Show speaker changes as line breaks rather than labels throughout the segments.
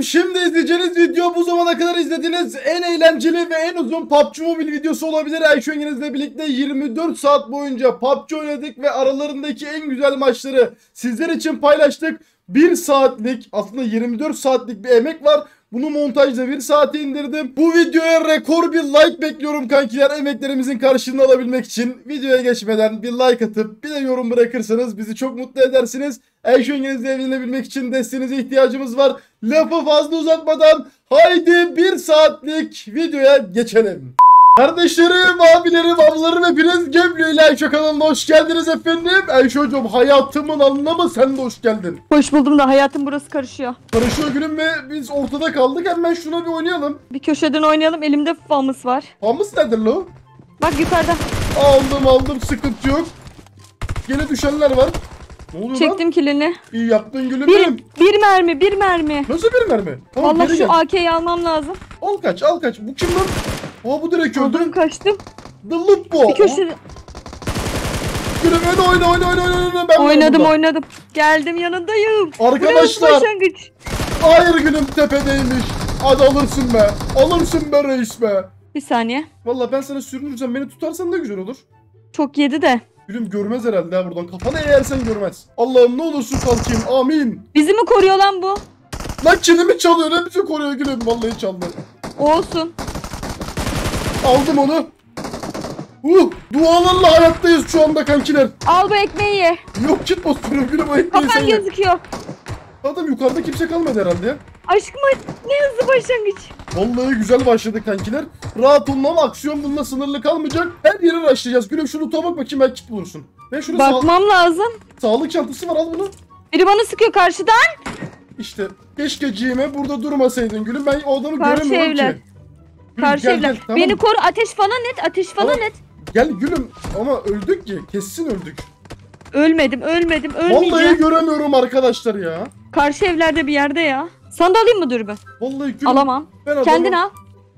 şimdi izleyeceğiniz video bu zamana kadar izlediğiniz en eğlenceli ve en uzun PUBG Mobile videosu olabilir. Ayşe Yengeniz'le birlikte 24 saat boyunca PUBG oynadık ve aralarındaki en güzel maçları sizler için paylaştık. 1 saatlik, aslında 24 saatlik bir emek var. Bunu montajda 1 saate indirdim. Bu videoya rekor bir like bekliyorum kankiler, emeklerimizin karşılığını alabilmek için. Videoya geçmeden bir like atıp bir de yorum bırakırsanız bizi çok mutlu edersiniz. Ayşe Yengeniz'le evlenebilmek için desteğinize ihtiyacımız var. Lafı fazla uzatmadan haydi 1 saatlik videoya geçelim. Kardeşlerim, abilerim, ablalarım, hepiniz Gameplay ile Ayşe kanalına hoş geldiniz efendim. Ayşe hocam, hayatımın anlamı, sen de hoş geldin.
Hoş buldum da hayatım burası karışıyor.
Karışıyor gülüm ve biz ortada kaldık. Hemen şuna bir oynayalım.
Bir köşeden oynayalım, elimde famus var.
Famus nedir lo?
Bak yukarıda.
Aldım, sıkıntı yok. Gene düşenler var. Ne oluyor
Çektim
lan?
kilini.
İyi yaptın gülüm benim.
Bir mermi.
Nasıl bir mermi? Tamam,
vallahi şu AK'yi almam lazım.
Al kaç. Bu kim lan? Aa, bu direkt öldü.
Aldım, kaçtım.
The loop bu.
Bir köşede.
Gülüm oyna. Ben
Oynadım. Geldim, yanındayım.
Arkadaşlar.
Başlangıç.
Hayır gülüm, tepedeymiş. Hadi alırsın be. Alırsın be reis be.
Bir saniye.
Vallahi ben sana sürünürsem, beni tutarsan da güzel olur.
Çok yedi de.
Gülüm görmez herhalde ha buradan. Kafanı eğersen görmez. Allah'ım ne olursun kalkayım. Amin.
Bizi mi koruyor lan bu?
Lan kilimi çalıyor. Ne bizi koruyor gülüm. Vallahi çaldı.
Olsun.
Aldım onu. Dualarla hayattayız şu anda kankiler.
Al bu ekmeği ye.
Yok, git basıyorum gülüm, o ekmeği
Kafan
sen ye.
gözüküyor.
Adam yukarıda kimse kalmadı herhalde ya.
Aşkım ne hızlı başlangıç.
Vallahi güzel başladık kankiler. Rahat olun ama aksiyon bununla sınırlı kalmayacak. Her yere başlayacağız. Gülüm şunu tabak bakayım, belki kit bulursun. Ben şunu
bakmam lazım.
Sağlık çantası var, al bunu.
Biri bana sıkıyor karşıdan.
İşte keşkeciğime burada durmasaydın gülüm. Ben o adamı
Karşı
göremiyorum
evler.
ki.
Karşı evler.
Tamam.
Beni koru, ateş falan et.
Gel gülüm, ama öldük ki. Kesin öldük.
Ölmedim.
Vallahi
Ölmeyeceğim.
göremiyorum arkadaşlar ya.
Karşı evlerde bir yerde ya. Sana da alayım mı dürbün?
Vallahi gülüm.
Alamam. Kendin al.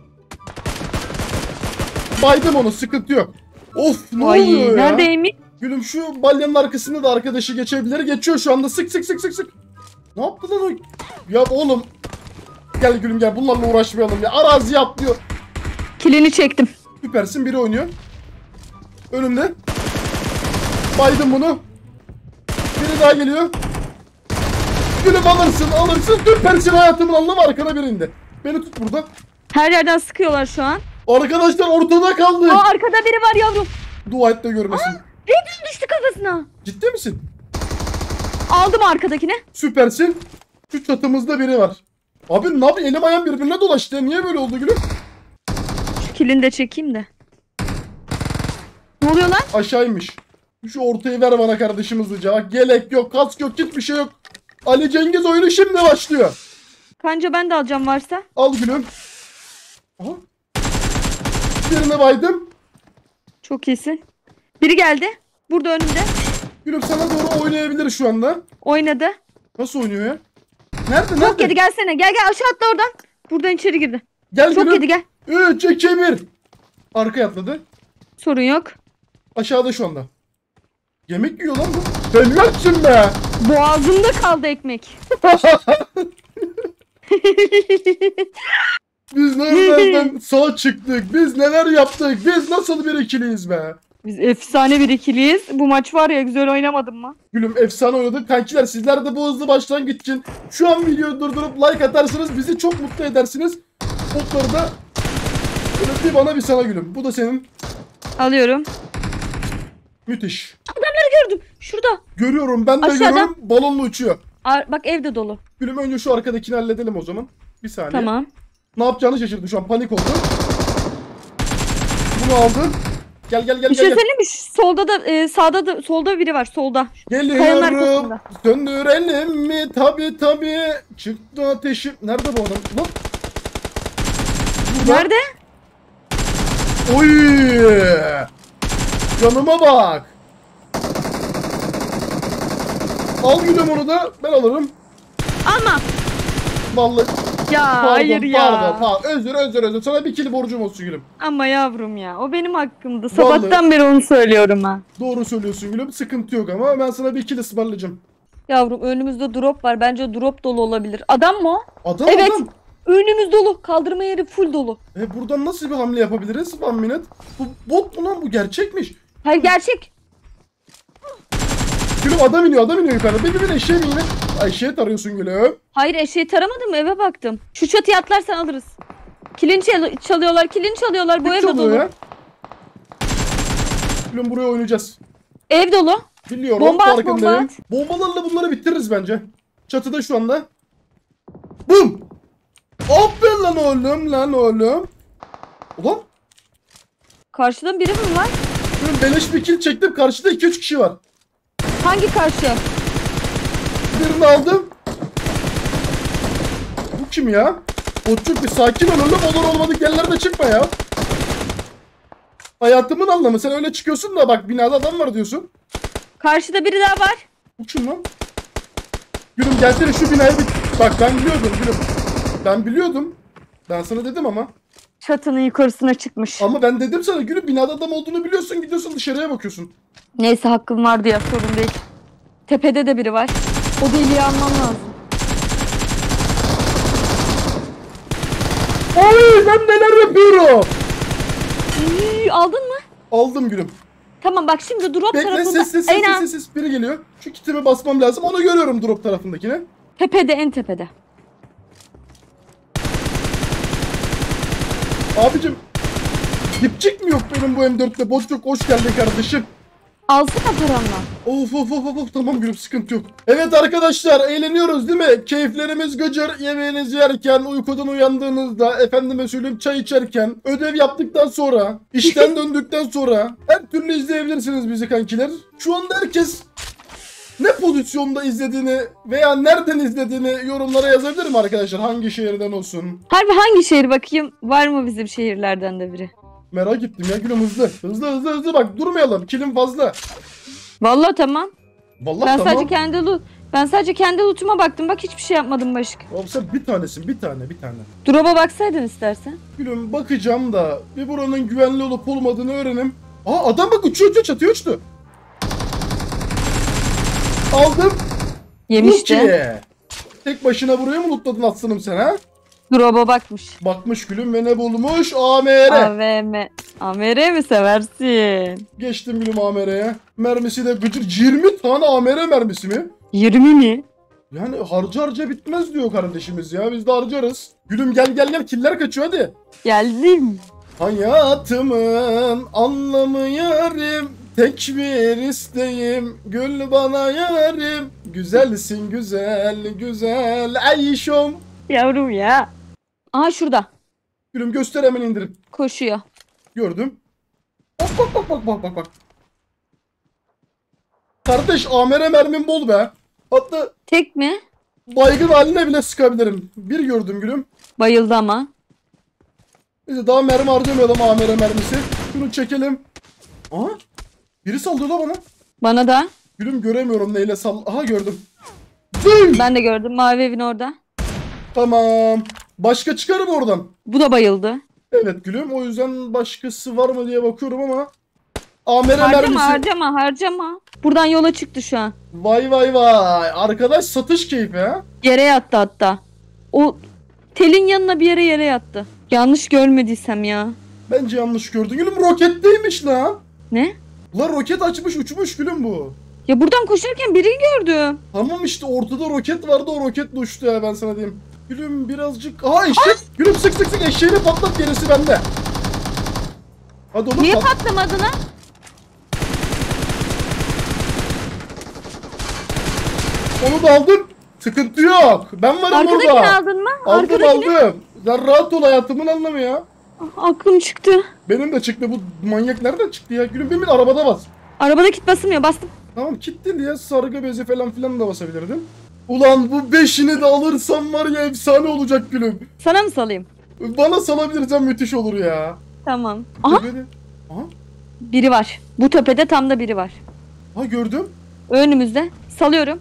Baydım onu, sıkıntı yok. Of, ne oluyor ya?
Neredeymiş?
Gülüm şu balyanın arkasında da arkadaşı geçebilir. Geçiyor şu anda. Sık. Ne yaptı lan o? Ya oğlum. Gel gülüm gel, bunlarla uğraşmayalım ya. Araziye atlıyor.
Kilini çektim.
Süpersin, biri oynuyor. Önümde. Baydım bunu. Biri daha geliyor. Gülüm alırsın. Süpersin, hayatımın anlamı, arkana birinde. Beni tut burada.
Her yerden sıkıyorlar şu an.
Arkadaşlar ortada kaldık.
Aa, arkada biri var yavrum.
Dua et de görmesin.
Redis düştü kafasına.
Ciddi misin?
Aldım arkadakine.
Süpersin. Şu çatımızda biri var. Abi ne yapayım, elim ayağım birbirine dolaştı ya. Niye böyle oldu gülüm?
Şu kilini de çekeyim de. Ne oluyor lan?
Aşağı inmiş. Şu ortayı ver bana kardeşim hızlıca. Bak, yelek yok, kask yok, hiçbir şey yok. Ali Cengiz oyunu şimdi başlıyor.
Kanca ben de alacağım varsa.
Al gülüm. Aha. Birine baydım.
Çok iyisin. Biri geldi. Burada önümde.
Gülüm sana doğru oynayabilir şu anda.
Oynadı.
Nasıl oynuyor ya? Nerede?
Çok yedi, gelsene. Gel aşağı atla oradan. Buradan içeri girdi.
Gel
çok
gülüm.
yedi, gel.
3, 2, 1. Arkaya atladı.
Sorun yok.
Aşağıda şu anda. Yemek yiyor lan bu. Helalsin be.
Boğazımda kaldı ekmek.
Biz nereden sağ çıktık? Biz neler yaptık? Biz nasıl bir ikiliyiz be?
Biz efsane bir ikiliyiz. Bu maç var ya, güzel oynamadım mı?
Gülüm efsane oynadık. Kankiler, sizler de bu hızlı başlangıç için şu an videoyu durdurup like atarsanız bizi çok mutlu edersiniz. Kodları da bir bana bir sana gülüm. Bu da senin.
Alıyorum.
Müthiş.
Adamları gördüm. Şurada.
Görüyorum, ben de
aşağıda.
görüyorum. Balonla uçuyor.
Bak evde dolu.
Gülüm önce şu arkadakini halledelim o zaman. Bir saniye.
Tamam.
Ne yapacağını şaşırdı şu an, panik oldu. Bunu aldım. Gel.
Bir şey söyleyeyim mi? Solda da sağda da, solda biri var, solda.
Geliyorum. Söndürelim mi? Tabi. Çıktı ateşim. Nerede bu adam? Lan. Burada.
Nerede?
Oy! Canıma bak. Al gülüm, onu da ben alırım.
Alma.
Vallahi.
Ya hayır ya.
Pardon. Özür. Sana bir kill borcum olsun gülüm.
Ama yavrum ya, o benim hakkımdı. Sabahtan beri onu söylüyorum ha.
Doğru söylüyorsun gülüm. Sıkıntı yok ama ben sana bir kill ısmarlayacağım.
Yavrum önümüzde drop var. Bence drop dolu olabilir. Adam mı o?
Adam
Evet.
adam.
Önümüz dolu. Kaldırma yeri full dolu.
Buradan nasıl bir hamle yapabiliriz? One minute. Bu bot mu lan, bu gerçekmiş.
Hayır gerçek.
Gülüm adam iniyor yukarıda. Bir eşeğe mi yine? Eşeğe tarıyorsun gülüm.
Hayır eşeği taramadım, eve baktım. Şu çatıya atlarsan alırız. Çalıyorlar. Bu
Kim
ev de
çalıyor
dolu.
ya? Gülüm buraya oynayacağız.
Ev dolu.
Biliyorum,
Bomba at,
farkındayım.
bomba
Bombalarla bunları bitiririz bence. Çatıda şu anda. Bum! Aferin lan oğlum. Ulan
Karşıda biri mi var?
gülüm beleş bir kill çektim. Karşıda 2-3 kişi var.
Hangi karşı?
Birini aldım. Bu kim ya? Botçuk bir sakin ol oğlum. Olur olmadık yerlerde çıkma ya. Hayatımın anlamı. Sen öyle çıkıyorsun da bak binada adam var diyorsun.
Karşıda biri daha var.
Bu kim lan? Gülüm gelsene şu binaya bir... Bak ben biliyordum gülüm. Ben biliyordum. Ben sana dedim ama.
Çatının yukarısına çıkmış.
Ama ben dedim sana gülüm, binada adam olduğunu biliyorsun, gidiyorsun dışarıya bakıyorsun.
Neyse hakkım vardı ya, sorun değil. Tepede de biri var. O deliği almam lazım.
Oy ben neler yapıyorum.
Aldın mı?
Aldım gülüm.
Tamam bak şimdi drop
Bekle,
tarafında.
ses biri geliyor. Şu kitimi basmam lazım, onu görüyorum drop tarafındakine.
Tepede, en tepede.
Abicim dipçik mi yok benim bu M4'te? Boşluk hoş geldin kardeşim.
Alsana paranla.
Of tamam gülüm, sıkıntı yok. Evet arkadaşlar, eğleniyoruz değil mi? Keyiflerimiz gıcır, yemeğinizi yerken, uykudan uyandığınızda, efendime söyleyeyim çay içerken, ödev yaptıktan sonra, işten döndükten sonra her türlü izleyebilirsiniz bizi kankiler. Şu anda herkes ne pozisyonda izlediğini veya nereden izlediğini yorumlara yazabilir mi arkadaşlar? Hangi şehirden olsun?
Harbi hangi şehir bakayım? Var mı bizim şehirlerden de biri?
Merak ettim ya gülüm, hızlı. Hızlı bak, durmayalım, kilim fazla.
Vallahi tamam.
Vallahi
Ben
tamam.
sadece kendi loot'uma baktım. Bak hiçbir şey yapmadım başka.
Oğlum sen bir tanesin, bir tane.
Drop'a baksaydın istersen.
Gülüm bakacağım da bir buranın güvenli olup olmadığını öğrenim. Aa adam bak uçuyor, çatıya uçtu. Aldım.
Yemişti.
Luki. Tek başına buraya mı lootladın aslanım sen ha?
Drop'a bakmış.
Bakmış gülüm ve ne bulmuş? AMR.
AVM. AMR mi seversin?
Geçtim gülüm AMR'ye. Mermisi de gıcır. 20 tane AMR mermisi mi?
20 mi?
Yani harca bitmez diyor kardeşimiz ya. Biz de harcarız. Gülüm gel. Killer kaçıyor hadi.
Geldim.
Hayatımın anlamı yarim. Tek bir isteğim gül bana yarim. Güzelsin güzel Ayşom.
Yavrum ya. Aha şurada.
Gülüm göster, hemen indirim.
Koşuyor.
Gördüm. Bak. Kardeş AMR mermim bol be. Hatta
Tek mi?
baygın haline bile sıkabilirim. Bir gördüm gülüm.
Bayıldı ama.
Neyse daha mermi harcamayalım AMR mermisi. Şunu çekelim. Aha. Biri sallıyor da bana.
Bana da.
Gülüm göremiyorum neyle sall... Aha gördüm. Zıy!
Ben de gördüm. Mavi evin orada.
Tamam. Başka çıkar mı oradan?
Bu da bayıldı.
Evet gülüm. O yüzden başkası var mı diye bakıyorum ama. AMR mermisi.
Harcama. Buradan yola çıktı şu an.
Vay. Arkadaş satış keyfi ha.
Yere yattı hatta. O telin yanına bir yere yattı. Yanlış görmediysem ya.
Bence yanlış gördün. Gülüm roketteymiş la.
Ne?
La roket açmış uçmuş gülüm bu.
Ya buradan koşarken biri gördüm.
Tamam işte ortada roket vardı, o roketle uçtu ya, ben sana diyeyim. Gülüm birazcık... Aha eşek! Gülüm sık eşeğini patlat, gerisi bende. Hadi oğlum
Niye patlamadı lan?
Onu da aldım. Sıkıntı yok. Ben varım
Arkadakini
orada.
aldın mı?
Aldım. Sen rahat ol, hayatımın anlamı ya.
Aklım çıktı.
Benim de çıktı, bu manyak nereden çıktı ya? Gülüm bir arabada bas.
Arabada kit basılmıyor, bastım.
Tamam kit değil ya, sargı bezi falan filan da basabilirdim. Ulan bu beşini de alırsam var ya, efsane olacak gülüm.
Sana mı salayım?
Bana salabilirsen müthiş olur ya.
Tamam. Aha
Tepede. Aha.
biri var. Bu tepede tam da biri var.
Ha gördüm.
Önümüzde. Salıyorum.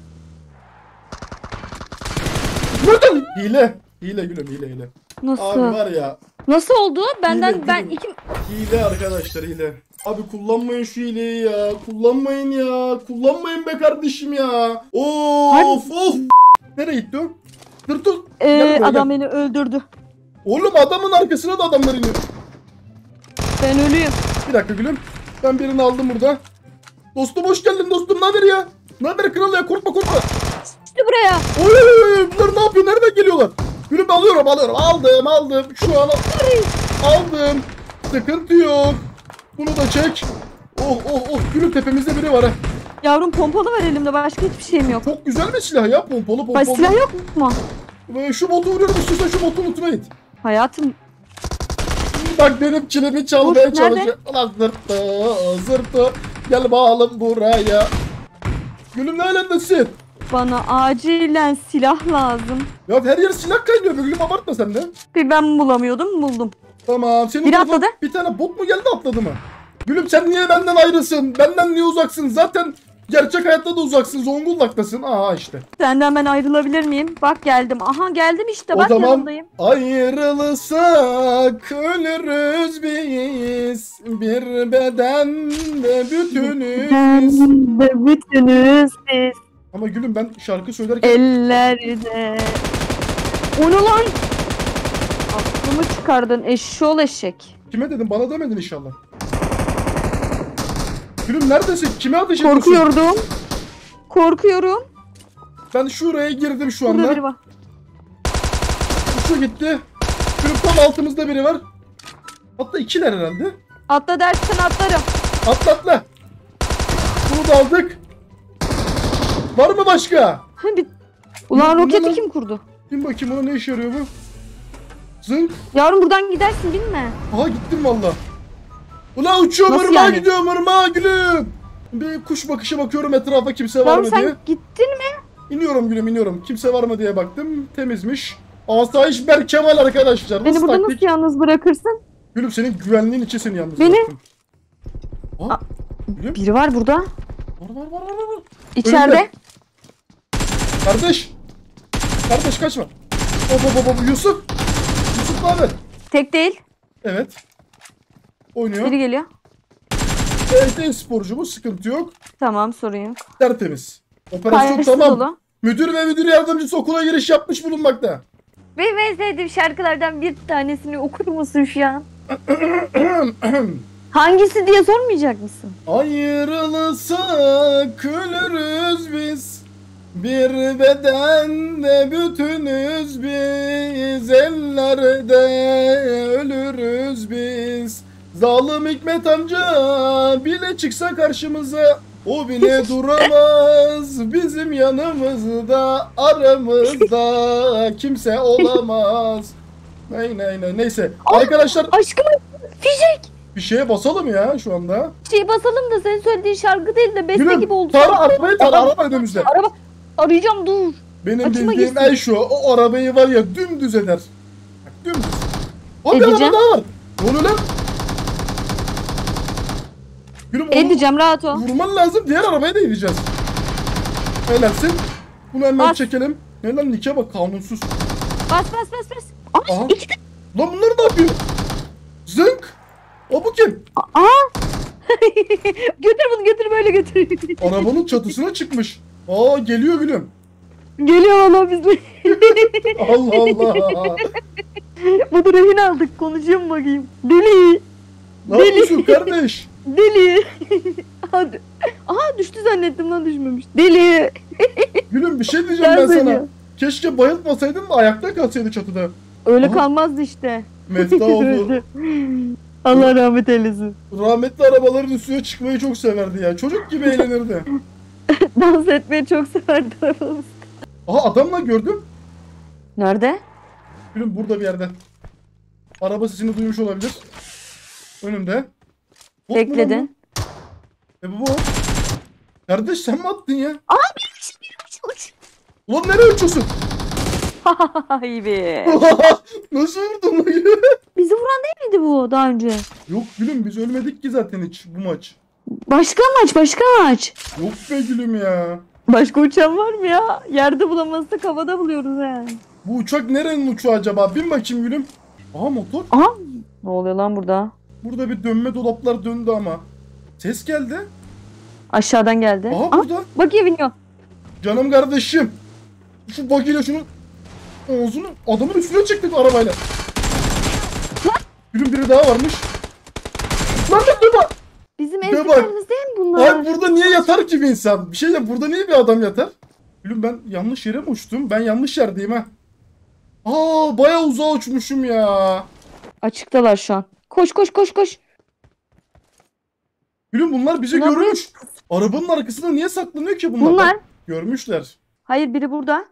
Buradan. Hile gülüm, hile.
Nasıl?
Abi var ya.
Nasıl oldu? Benden
Hile,
ben
gülüm.
iki...
Hile arkadaşlar, hile. Abi kullanmayın şu hileyi ya. Kullanmayın ya. Kullanmayın be kardeşim ya. Of of. Nereye gitti o? Dur. Gel buraya,
Adam
gel.
beni öldürdü.
Oğlum adamın arkasına da adamlar iniyor.
Ben ölüyüm.
Bir dakika gülüm. Ben birini aldım burada. Dostum hoş geldin dostum. Ne haber ya? Ne haber kral ya? Korkma.
İşte buraya.
Oy, bunlar ne yapıyor? Nereden geliyorlar? Gülüm alıyorum. Aldım. Şu an aldım. Sıkıntı yok. Bunu da çek. Oh. Gülüm tepemizde biri var ha.
Yavrum pompalı var elimde. Başka hiçbir şeyim yok.
Çok güzel bir silah ya. Pompalı.
Baş silah yok mu?
Şu botu vuruyorum. İstiyorsan şu botu unutma git.
Hayatım.
Bak benim kilimi çalmaya
Nerede?
çalışıyor. Ulan zırtı. Gel bakalım buraya. Gülüm ne alemdesin?
Bana acilen silah lazım.
Ya her yer silah kaynıyor. Gülüm abartma sen de.
Bir ben bulamıyordum, buldum.
Tamam. Senin
Biri
tarafa
atladı.
bir tane bot mu geldi atladı mı? Gülüm sen niye benden ayrısın? Benden niye uzaksın? Zaten gerçek hayatta da uzaksın. Zonguldak'tasın. Aha işte.
Senden ben ayrılabilir miyim? Bak geldim. Aha geldim işte.
O
Bak
zaman
yanındayım.
ayrılırsak ölürüz biz. Bir bedende bütünüz.
Bütünüz biz.
Ama gülüm ben şarkı söylerken
Ellerde. O ne lan? Aklımı çıkardın eşşoğlu eşek.
kime dedim? Bana demedin inşallah. Gülüm neredesin? Kime ateş ediyorsun?
Korkuyorum.
Ben şuraya girdim şu
Burada
anda.
biri var.
Şu gitti. Gülüm tam altımızda biri var. Hatta ikiler herhalde.
Atla dersen atlarım.
Atla. Bunu da aldık. Var mı başka?
Ulan
Bunlar
roketi
lan.
kim kurdu?
Bin bakayım ona ne işe yarıyor bu? Zınk.
Yavrum buradan gidersin binme.
Aha gittim valla. Ulan uçuyor
Nasıl
mırmağa
yani?
gidiyor mırmağa gülüm. Bir kuş bakışı bakıyorum etrafa kimse var
Yavrum
mı
sen
diye.
gittin mi?
İniyorum gülüm iniyorum. Kimse var mı diye baktım. Temizmiş. Asayiş Berkemal arkadaşlar.
Beni
Nasıl
burada
taktik?
nasıl yalnız bırakırsın?
Gülüm senin güvenliğin için seni yalnız
Beni-
bıraktım. Aa,
Aa,
gülüm.
Biri var burada.
Var.
İçeride.
Önümde. Kardeş kaçma. Hop. Yusuf ne haber?
Tek değil.
Evet. Oynuyor.
Biri geliyor.
Evet sporcu bu sıkıntı yok.
Tamam sorun yok.
Tertemiz. Operasyon
Karşısı
tamam.
dolu.
Müdür ve müdür yardımcısı okula giriş yapmış bulunmakta.
Benim en sevdiğim şarkılardan bir tanesini okur musun şu an? Hangisi diye sormayacak mısın?
Ayrılırsak ölürüz biz. Bir bedende bütünüz biz. Ellerde ölürüz biz. Zalim Hikmet amca bile çıksa karşımıza o bile duramaz. Bizim yanımızda aramızda kimse olamaz. Neyse arkadaşlar
Aşkım fişek.
bir şeye basalım ya şu anda.
Şey basalım da senin söylediğin şarkı değil de beste
Gülüm
gibi oldu.
tara arabayı araba önümüzde.
Araba arayacağım dur.
Benim
Açıma
bildiğim
girsin.
şu o arabayı var ya dümdüz eder. Bak dümdüz. Abi araba
Edeceğim.
daha var. Ne oluyor lan? Gülüm onu
Edeceğim rahat ol.
vurman lazım. Diğer arabaya da edeceğiz. Helalsin. Bunu hemen
Bas.
çekelim. Ne lan nike bak kanunsuz.
Bas. Aa,
Aha.
iki de.
Lan bunlar ne yapıyor? Zınk. O bu kim?
Aa. Götür bunu götür böyle götür.
Arabanın çatısına çıkmış. Aa geliyor gülüm.
Geliyor valla biz de.
Allah Allah.
Bunu rehin aldık konuşuyorum bakayım. Deli.
Ne yapıyorsun kardeş?
Deli. Hadi. Aha düştü zannettim lan düşmemiş. Deli.
Gülüm bir şey diyeceğim ben
Gel
sana.
seni.
Keşke bayıltmasaydın da ayakta kalsaydı çatıda.
Öyle
Aha.
kalmazdı işte.
Mefta oldu.
Öldü. Allah rahmet eylesin.
Rahmetli arabaların üstüne çıkmayı çok severdi ya. Çocuk gibi eğlenirdi.
Dans etmeyi çok severdi arabamız.
Aha adamla gördüm.
Nerede?
Gülüm burada bir yerde. Araba sesini duymuş olabilir. Önümde. Bot mu lan
Bekledin.
bu? Bu. Kardeş sen mi attın ya?
Uç.
Ulan nereye uçuyorsun?
Hay be.
Nasıl vurdun lan?
Bizi vuran değil miydi bu daha önce?
Yok gülüm biz ölmedik ki zaten hiç bu maç.
Başka maç.
Yok be gülüm ya.
Başka uçan var mı ya? Yerde bulamazsak havada buluyoruz yani.
Bu uçak nerenin uçağı acaba? Bin bakayım gülüm. Aha motor.
Aha. Ne oluyor lan burada?
Burada bir dönme dolaplar döndü ama. Ses geldi.
Aşağıdan geldi.
Aha burada.
Buggy'e biniyor.
Canım kardeşim. Şu buggy'yle şunu ağzını adamın üstüne çektik arabayla. Gülüm biri daha varmış. Lan ne deme.
Bizim
Bir de bak.
ezdiklerimiz değil mi bunlar?
Abi burada niye yatar ki bir insan? Bir şey de burada niye bir adam yatar? Gülüm ben yanlış yere mi uçtum? Ben yanlış yerdeyim ha. Aa bayağı uzağa uçmuşum ya.
Açıktalar şu an. Koş koş koş koş.
Gülüm bunlar bizi
Bunlar
görmüş. Arabanın arkasında niye saklanıyor ki bunlar?
Bunlar.
Bak, görmüşler.
Hayır biri burada.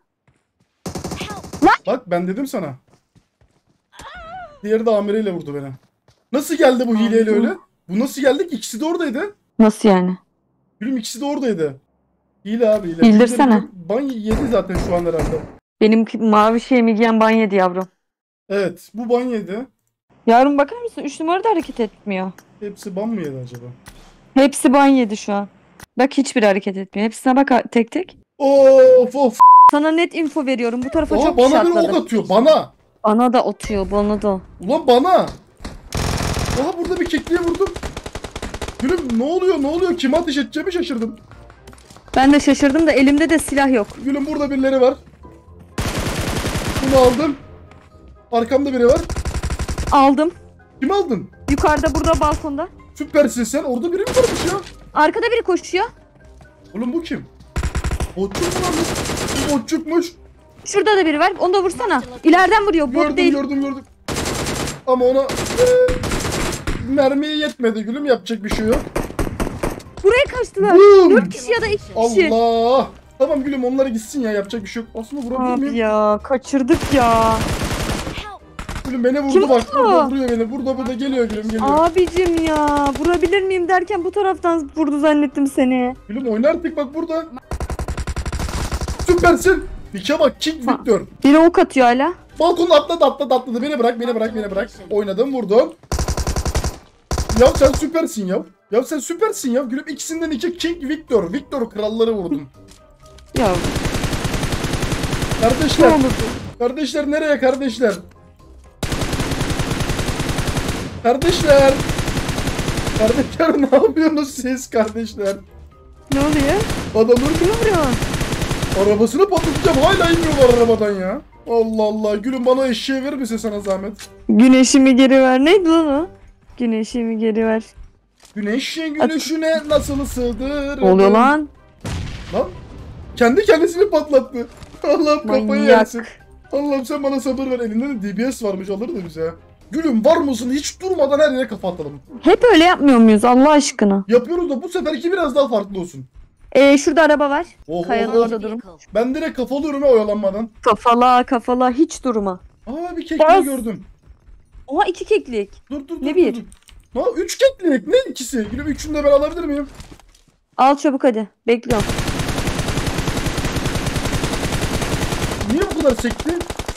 Bak ben dedim sana. Diğeri de amireyle vurdu beni. Nasıl geldi bu hileyle öyle? Bu nasıl geldik? İkisi de oradaydı.
Nasıl yani?
Gülüm ikisi de oradaydı. Hile abi hile.
Bildirsene.
Ban yedi zaten şu an herhalde.
Benim mavi şeyimi giyen ban yedi yavrum.
Evet bu ban yedi.
Yavrum bakar mısın? 3 numara da hareket etmiyor.
Hepsi ban mı yedi acaba?
Hepsi ban yedi şu an. Bak hiçbir hareket etmiyor. Hepsine bak tek tek.
Of of.
Sana net info veriyorum. Bu tarafa
Aa,
çok kişi
bana bir ok
atladı.
atıyor bana.
Bana da atıyor. Bana da.
Ulan bana. Aha burada bir kekliğe vurdum. Gülüm ne oluyor ne oluyor? Kime ateş edeceğimi şaşırdım.
Ben de şaşırdım da elimde de silah yok.
Gülüm burada birileri var. Bunu aldım. Arkamda biri var.
Aldım.
Kimi aldın?
Yukarıda burada balkonda.
Süpersin sen. Orada biri mi varmış ya?
Arkada biri koşuyor.
Oğlum bu kim? Botçuk mu lan bu? Bu botçukmuş.
Şurada da biri var. Onu da vursana. İleriden vuruyor. Bot
Gördüm
değil.
gördüm. Ama ona mermiye yetmedi gülüm, yapacak bir şey yok.
Buraya kaçtılar.
Boom!
4 kişi ya da 2 kişi.
Allah! Tamam gülüm onları gitsin ya, yapacak bir şey yok. Aslında vurabilir
Abi
miyim?
ya kaçırdık ya.
Gülüm beni vurdu
Kim
bak.
vurdu?
Burada vuruyor beni. Burada geliyor gülüm geliyor.
Abicim ya. Vurabilir miyim derken bu taraftan vurdu zannettim seni.
Gülüm oyna artık bak burada. Süpersin. Pike bak King Victor.
Biri ok atıyor hala.
Balkonda atladı. Beni bırak. Oynadım vurdum. Ya sen süpersin ya. Ya sen süpersin ya. Gülüm ikisinden iki King Victor. Victor kralları vurdum.
Ya ne
Kardeşler.
olurdu?
Kardeşler nereye kardeşler? Kardeşler. Kardeşler ne yapıyorsunuz siz kardeşler?
Ne oluyor?
Adamın
Kim vuruyor?
arabasını patlatacağım, hala inmiyorlar arabadan ya. Allah Allah gülüm bana eşeği verir misin sana zahmet?
Güneşimi geri ver. Neydi lan o? Güneşimi geri ver.
Güneşin gülüşüne nasıl sığdırırım?
Ne oluyor lan?
Lan kendi kendisini patlattı. Allah'ım kafayı
Manyak.
yersin. Allah'ım sen bana sabır ver. Elinde de DBS varmış, alırdı bize. Gülüm var mısın? Hiç durmadan her yere kafa atalım.
Hep öyle yapmıyor muyuz Allah aşkına?
Yapıyoruz da bu seferki biraz daha farklı olsun.
Şurada araba var.
Oh,
Kayanın
oh, oh.
orada durun.
Ben direkt kafalıyorum ya oyalanmadan.
Kafala hiç durma.
Aa bir kekliği
Bas.
gördüm.
Oha 2 keklik.
Dur.
Ne bir?
Ha 3 keklik ne ikisi? Gülüm üçünü de ben alabilir miyim?
Al çabuk hadi. Bekliyorum.
Niye bu kadar sekti?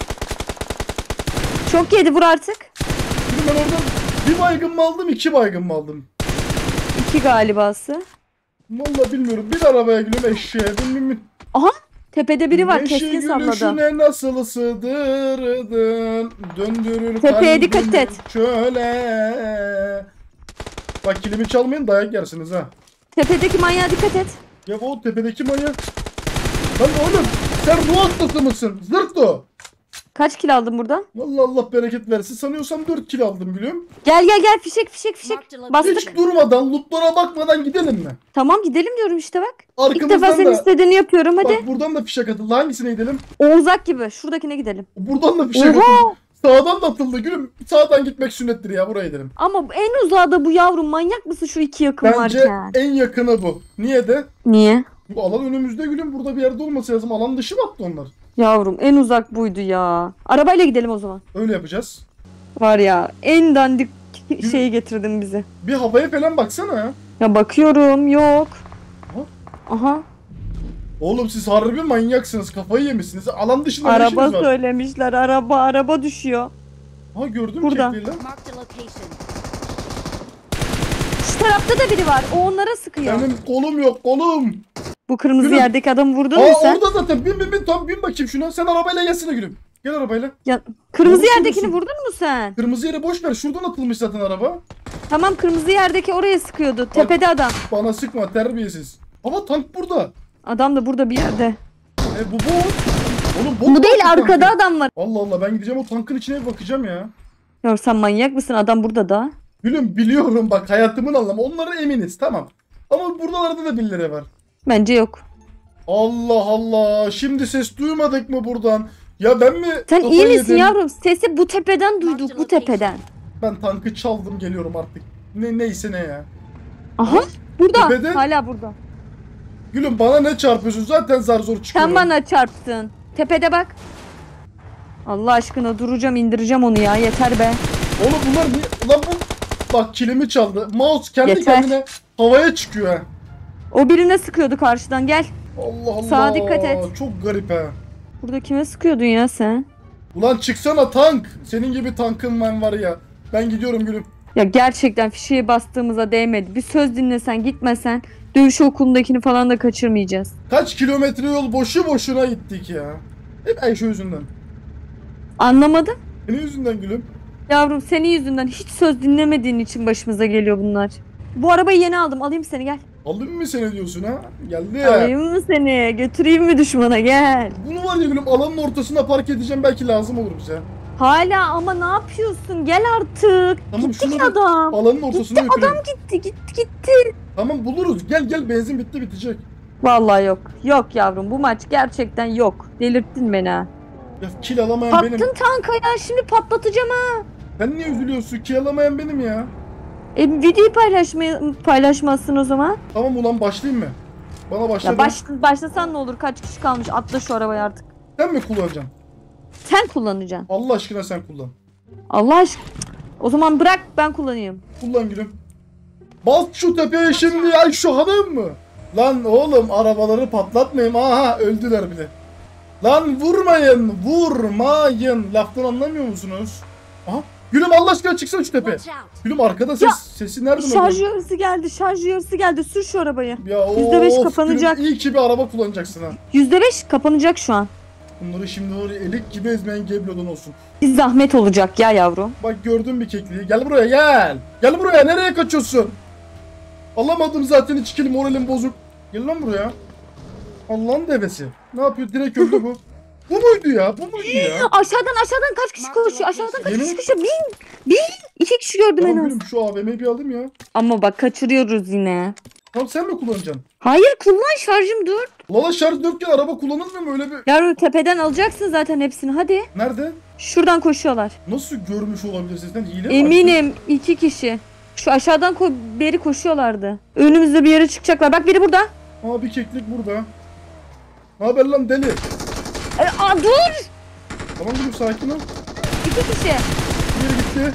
Çok yedi vur artık.
Gülüm ben oradan bir baygın mı aldım, 2 baygın mı aldım?
2 galibası.
Vallahi bilmiyorum. Bir arabaya gülüm eşeğe. Bin.
Aha tepede biri var.
Eşeği
Keskin salladı.
gülüşüne nasıl sığdırdın? Döndürür
Tepeye dikkat
kalbimi
et.
Şöyle. Bak kilimi çalmayın, dayak yersiniz ha.
Tepedeki manyağa dikkat et.
Ya bu tepedeki manyak. Lan oğlum sen ruh hastası mısın? Zırto.
Kaç kilo aldın buradan?
Vallahi Allah bereket versin. Sanıyorsam 4 kilo aldım gülüm.
Gel fişek. Bastık.
Hiç durmadan, lootlara bakmadan gidelim mi?
Tamam gidelim diyorum işte bak. İlk defa
Arkamızdan
senin
da,
istediğini yapıyorum hadi.
bak buradan da fişek atıldı. Hangisine gidelim?
Oğuzak gibi. Şuradakine gidelim.
Buradan da fişek atıldı.
Oha!
Sağdan da atıldı gülüm. Sağdan gitmek sünnettir ya, buraya gidelim.
Ama en uzağı da bu yavrum. Manyak mısın şu 2 yakın
Bence
varken?
en yakını bu. Niye de?
Niye?
Bu alan önümüzde gülüm. Burada bir yerde olması lazım. Alan dışı mı attı onlar?
Yavrum en uzak buydu ya. Arabayla gidelim o zaman.
Öyle yapacağız.
Var ya en dandik şeyi getirdin bize.
Bir havaya falan baksana ya.
Ya bakıyorum yok. Aha.
Oğlum siz harbi manyaksınız. Kafayı yemişsiniz. Alan dışında ne
Araba
işiniz var?
söylemişler. Araba düşüyor.
Ha gördüm
Burada.
kekliği lan.
Marked a location.
Şu tarafta da biri var. O onlara sıkıyor.
Benim kolum yok kolum.
Bu kırmızı
Gülüm.
yerdeki adamı vurdun
Aa
mu sen?
orada zaten. Bin. Tam bin bakayım şuna. Sen arabayla gelsene gülüm. Gel arabayla.
Ya, kırmızı
Vurursun
yerdekini
musun?
vurdun mu sen?
Kırmızı yere boş ver. Şuradan atılmış zaten araba.
Tamam, kırmızı yerdeki oraya sıkıyordu. Tepede adam.
Bana sıkma terbiyesiz. Ama tank burada.
Adam da burada bir yerde.
Bu bot. Oğlum bot
Bu
mu
değil,
tankı?
arkada adam var.
Allah Allah, ben gideceğim o tankın içine bir bakacağım ya.
Ya sen manyak mısın? Adam burada da.
Gülüm biliyorum bak, hayatımın anlamı. Onlara eminiz tamam. Ama buradalarda da birileri var.
Bence yok.
Allah Allah. Şimdi ses duymadık mı buradan? Ya ben mi
Sen
kafayı
iyi misin
yedim?
yavrum? Sesi bu tepeden duyduk, bu tepeden.
Ben tankı çaldım, geliyorum artık. Neyse ne ya.
Aha, burada.
Tepede.
Hala burada.
Gülüm bana ne çarpıyorsun? Zaten zar zor çıkıyorum.
Sen bana çarptın. Tepede bak. Allah aşkına duracağım, indireceğim onu ya. Yeter be.
Oğlum bunlar niye? Ulan bu bak kilimi çaldı. Mouse kendi
Yeter.
kendine havaya çıkıyor ha.
O birine sıkıyordu karşıdan. Gel.
Allah Allah.
Sağa dikkat et.
Çok garip ha.
Burada kime sıkıyordun ya sen?
Ulan çıksana tank. Senin gibi tankın var ya. Ben gidiyorum gülüm.
Ya gerçekten fişeğe bastığımıza değmedi. Bir söz dinlesen, gitmesen dövüş okulundakini falan da kaçırmayacağız.
Kaç kilometre yol boşu boşuna gittik ya. Hep Ayşe yüzünden.
Anlamadım.
Senin yüzünden gülüm.
Yavrum, senin yüzünden hiç söz dinlemediğin için başımıza geliyor bunlar. Bu arabayı yeni aldım. Alayım seni, gel.
Alayım mı seni diyorsun ha? Geldi.
Alayım mı seni? Götüreyim mi düşmana? Gel.
Bunu var ya gülüm, alanın ortasına park edeceğim, belki lazım olur bize.
Hala ama ne yapıyorsun? Gel artık.
Tamam,
Gitti
şunu
ki
bir
adam.
alanın ortasına
Gitti
götüreyim.
adam, gitti.
Tamam buluruz. Gel benzin bitti, bitecek.
Vallahi yok. Yok yavrum, bu maç gerçekten yok. Delirttin beni ha.
Ya kill alamayan benim.
Taktın tanka ya, şimdi patlatacağım ha.
Sen niye üzülüyorsun? Kill alamayan benim ya.
Videoyu paylaşmazsın o zaman.
Tamam ulan, başlayayım mı? Bana başla.
Ya başlasan ne olur, kaç kişi kalmış, atla şu arabayı artık.
Sen mi kullanacaksın?
Sen kullanacaksın.
Allah aşkına sen kullan.
Allah aşkına. O zaman bırak ben kullanayım.
Kullan gülüm. Bas şu tepeye şimdi ya, şu hanım mı? Lan oğlum, arabaları patlatmayayım. Aha öldüler bile. Lan vurmayın. Laftan anlamıyor musunuz? Aha. Gülüm Allah aşkına çıksana şu tepe. Gülüm arkada sesi nereden oluyor?
Şarj yarısı geldi. Sür şu arabayı.
Ya
%5
of,
kapanacak.
Gülüm, iyi ki bir araba kullanacaksın ha.
%5 kapanacak şu an.
Bunları şimdi oraya elik gibi ezmeyen Geblo'dan olsun.
Bir zahmet olacak ya yavrum.
Bak gördün bir kekliği. Gel buraya gel. Gel buraya, nereye kaçıyorsun? Alamadım zaten, hiç kill, moralim bozuk. Gel lan buraya. Allah'ın devesi. Ne yapıyor? Direkt öldü bu. Bu muydu ya?
Aşağıdan kaç kişi koşuyor? Aşağıdan kaç
Yemin-
kişi koşuyor? Bin. 2 kişi gördüm en
Tamam
az.
gülüm, şu AVM'yi bir alayım ya.
Ama bak kaçırıyoruz yine.
Tamam, sen mi kullanacaksın?
Hayır, kullan, şarjım dur.
Lala şarj dörtgen araba kullanılmıyor mu öyle bir?
Yavrum, tepeden alacaksın zaten hepsini, hadi.
Nerede?
Şuradan koşuyorlar.
Nasıl görmüş olabilirsin? Sen hile mi
Eminim 2 kişi. Şu aşağıdan beri koşuyorlardı. Önümüzde bir yere çıkacaklar. Bak biri burada.
açtın? Aa, bir keklik burada. Ne haber lan deli?
Dur.
Tamam gülüm, sakin ol.
2 kişi.
Bir gitti.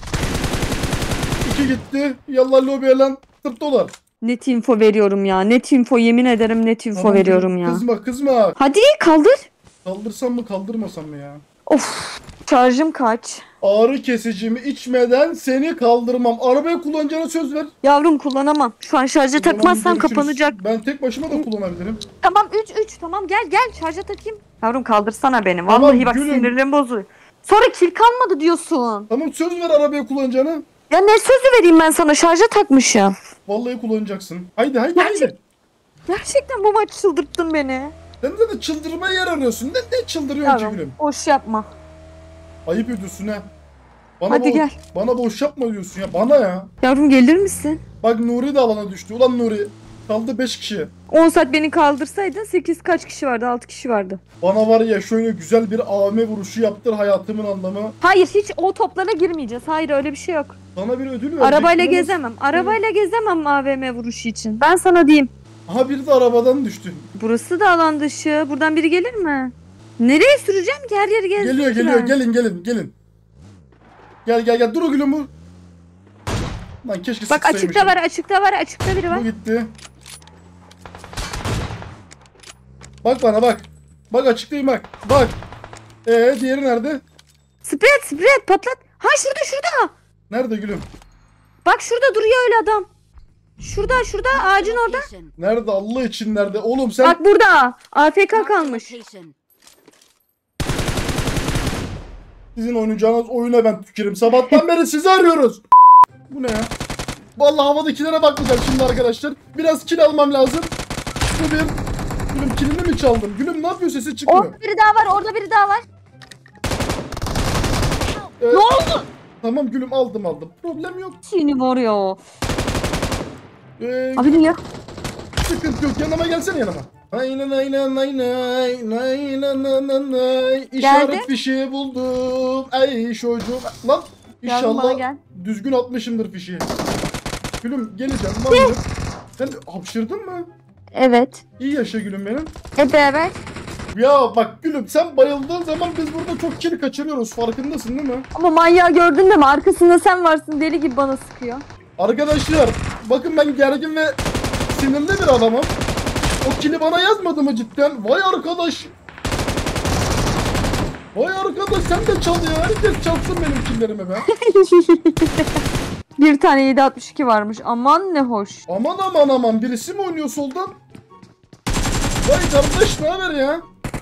İki gitti. Yallah lobiye lan. $40.
Net info veriyorum ya. Net info, yemin ederim net info
Tamam gülüm,
veriyorum ya.
Kızma.
Hadi kaldır.
Kaldırsam mı kaldırmasam mı ya?
Of. Şarjım kaç?
Ağrı kesicimi içmeden seni kaldırmam. Arabayı kullanacağına söz ver.
Yavrum, kullanamam. Şu an şarja
O zaman
takmazsam
görüşürüz.
kapanacak.
Ben tek başıma da kullanabilirim.
Tamam 3 tamam, gel şarja takayım. Yavrum kaldırsana beni.
Tamam,
Vallahi bak
gülüm.
sinirlerim bozuyor. Sonra kil kalmadı diyorsun.
Tamam, söz ver arabayı kullanacağına.
Ya ne sözü vereyim ben sana, şarja takmışım.
Vallahi kullanacaksın. Haydi.
Gerçekten bu maç çıldırttın beni.
Sen de çıldırmaya yer arıyorsun. Ne çıldırıyorsun ki
Yavrum
gülüm?
boş yapma.
Ayıp ediyorsun ha.
Hadi gel.
Bana boş yapma diyorsun ya. Bana ya.
Yavrum gelir misin?
Bak Nuri de alana düştü. Ulan Nuri. Kaldı 5 kişi.
10 saat beni kaldırsaydın 8 kaç kişi vardı? 6 kişi vardı.
Bana var ya, şöyle güzel bir AVM vuruşu yaptır, hayatımın anlamı.
Hayır, hiç o toplara girmeyeceğiz. Hayır, öyle bir şey yok.
Sana bir ödül verecek.
Arabayla
Yalnız-
gezemem. Arabayla gezemem AVM vuruşu için. Ben sana diyeyim.
Aha, biri de arabadan düştü.
Burası da alan dışı. Buradan biri gelir mi? Nereye süreceğim ki? Her yeri gezdim
Geliyor.
ki ben.
Gelin. Gel. Dur o gülüm bu. Lan keşke
Bak açıkta biri var.
Bu gitti. Bak bana bak. Bak açıktayım bak. Bak. Diğeri nerede?
Sprey at, patlat. Ha, şurada.
Nerede gülüm?
Bak şurada duruyor öyle adam. Şurada ağacın orada.
Nerede Allah için nerede? Oğlum sen...
Bak burada. AFK kalmış.
Sizin oynayacağınız oyuna ben tükerim. Sabahtan beri sizi arıyoruz. Bu ne ya? Vallahi havadakilere bakmayacağım şimdi arkadaşlar. Biraz kill almam lazım. Bu bir. Gülüm killini mi çaldın? Gülüm ne yapıyor, sesi çıkmıyor.
Orada biri daha var. Orada biri daha var.
Ne oldu? Tamam gülüm, aldım. Problem yok.
Seni var ya.
Ee,
Abi niye?
Sıkıntı yok. Yanıma gelsene, yanıma. Aynen. İşaret
Geldi.
fişi buldum. Ay çocuğum. Lan
Yardım bana
inşallah
gel.
düzgün atmışımdır fişi. Gülüm geleceğim. Lan sen hapşırdın mı?
Evet.
İyi yaşa gülüm benim.
Hep beraber.
Ya bak gülüm, sen bayıldığın zaman biz burada çok kill kaçırıyoruz. Farkındasın değil mi?
Ama manyağı gördün de mi? Arkasında sen varsın. Deli gibi bana sıkıyor.
Arkadaşlar bakın, ben gergin ve sinirli bir adamım. O kili bana yazmadı mı cidden? Vay arkadaş. Vay arkadaş, sen de çal ya. Herkes çalsın benim killerimi be.
Bir tane 7.62 varmış. Aman ne hoş.
Aman birisi mi oynuyor soldan? Vay kardeş, ne haber ya?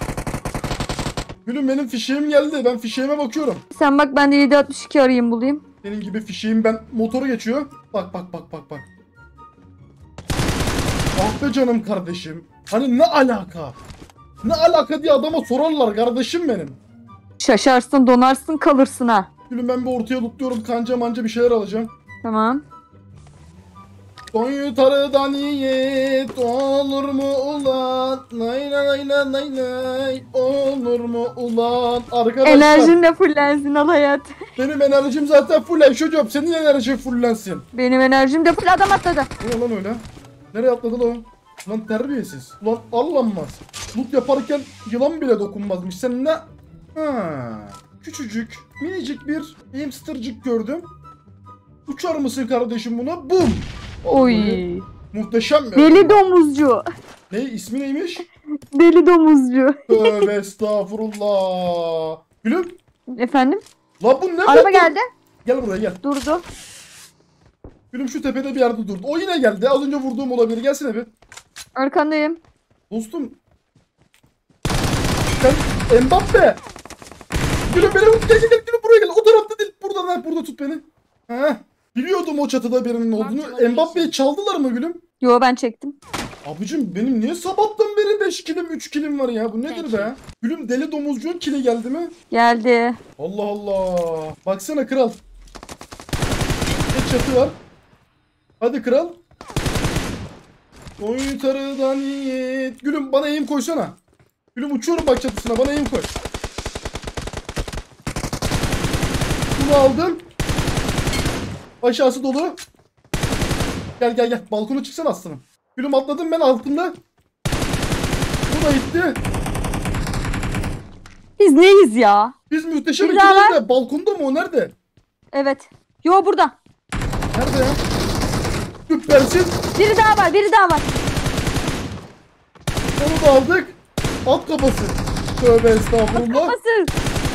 Gülüm benim fişeğim geldi. Ben fişeğime bakıyorum.
Sen bak, ben de 7.62 arayayım bulayım.
Senin gibi fişeğim, ben motoru geçiyor. Bak. Ah be canım kardeşim. Hani ne alaka? Ne alaka diye adama sorarlar kardeşim benim.
Şaşarsın, donarsın, kalırsın ha.
Gülüm ben bir ortaya lootluyorum. Kanca manca bir şeyler alacağım.
Tamam.
Son yutarıdan yiğit olur mu ulan? Nay olur mu ulan? Arkadaşlar
Enerjin de fullensin al hayat.
benim enerjim zaten full. Çocuğum senin enerjin fullensin.
Benim enerjim de full, adam atladı.
O ne lan öyle? Nereye atladı lan? Lan terbiyesiz. Ulan allanmaz. Loot yaparken yılan bile dokunmazmış. Sen ne? Ha. Küçücük, minicik bir hamstercık gördüm. Uçar mısın kardeşim buna? Bum.
Oy.
Muhteşem ya.
Deli domuzcu.
Ne, ismi neymiş?
Deli domuzcu.
Tövbe estağfurullah. Gülüm.
Efendim?
La bu ne?
Araba geldi.
Gel buraya gel.
Durdu.
Gülüm şu tepede bir yerde durdu. O yine geldi. Az önce vurduğum olabilir. Gelsene bir.
Arkandayım.
Dostum. Sen Mbappe. Gülüm beni gel gülüm buraya gel. O tarafta değil. Burada tut beni. Heh. Biliyordum o çatıda birinin olduğunu. Mbappe'yi çaldılar mı gülüm?
Yo, ben çektim.
Abicim benim niye sabahtan beri 5 kilim 3 kilim var ya? Bu nedir be? Gülüm deli domuzcuğun kili geldi mi?
Geldi.
Allah Allah. Baksana kral. Bir çatı var. Hadi kral. Soytarıdan yiğit. Gülüm bana eğim koysana. Gülüm uçuyorum bak çatısına, bana eğim koy. Bunu aldım. Aşağısı dolu. Gel. Balkona çıksana aslanım. Gülüm atladım ben altında. Bu da gitti.
Biz neyiz ya?
Biz muhteşem
Bir daha
ikiliyiz de. Balkonda mı o? Nerede?
Evet. Yo, burada.
Nerede ya? Süpersin.
Biri daha var.
Onu da aldık. At kafası. Tövbe estağfurullah.
Nasıl?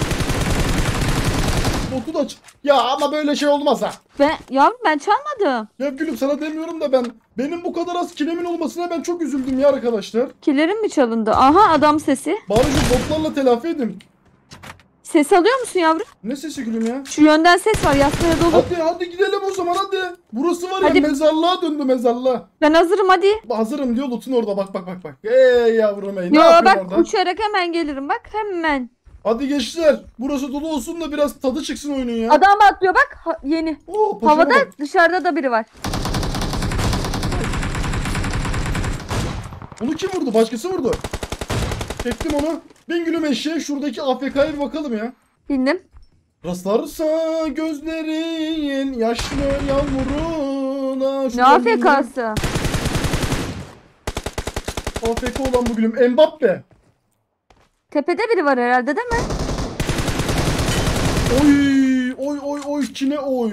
Botu da ya ama böyle şey olmaz ha.
Ben çalmadım.
Ya gülüm sana demiyorum da benim bu kadar az kilimin olmasına ben çok üzüldüm ya arkadaşlar.
Kilerin mi çalındı? Aha, adam sesi.
Bari şu botlarla telafi edin.
Ses alıyor musun yavrum?
Ne sesi gülüm ya?
Şu yönden ses var, yastığa dolu.
Hadi gidelim o zaman hadi. Burası var ya,
Hadi.
mezarlığa döndü, mezarlığa.
Ben hazırım, hadi.
Hazırım diyor, loot'un orada bak. Ey yavrum ey, ne
Yo,
yapıyorsun
bak
orada?
uçarak hemen gelirim, bak hemen.
Hadi gençler, burası dolu olsun da biraz tadı çıksın oyunun ya.
Adam atlıyor bak, yeni.
Oo, paşama
Havada,
bak.
dışarıda da biri var.
Onu kim vurdu? Başkası vurdu. Çektim onu. Bin gülüm eşeğe, şuradaki AFK'ya bir bakalım ya.
Bindim.
Rastlarsa gözlerin yaşlı yağmuruna.
Ne
Şuradan bindim.
AFK'sı?
AFK olan bu gülüm. Mbappe.
Tepede biri var herhalde, değil mi?
Oy kine oy.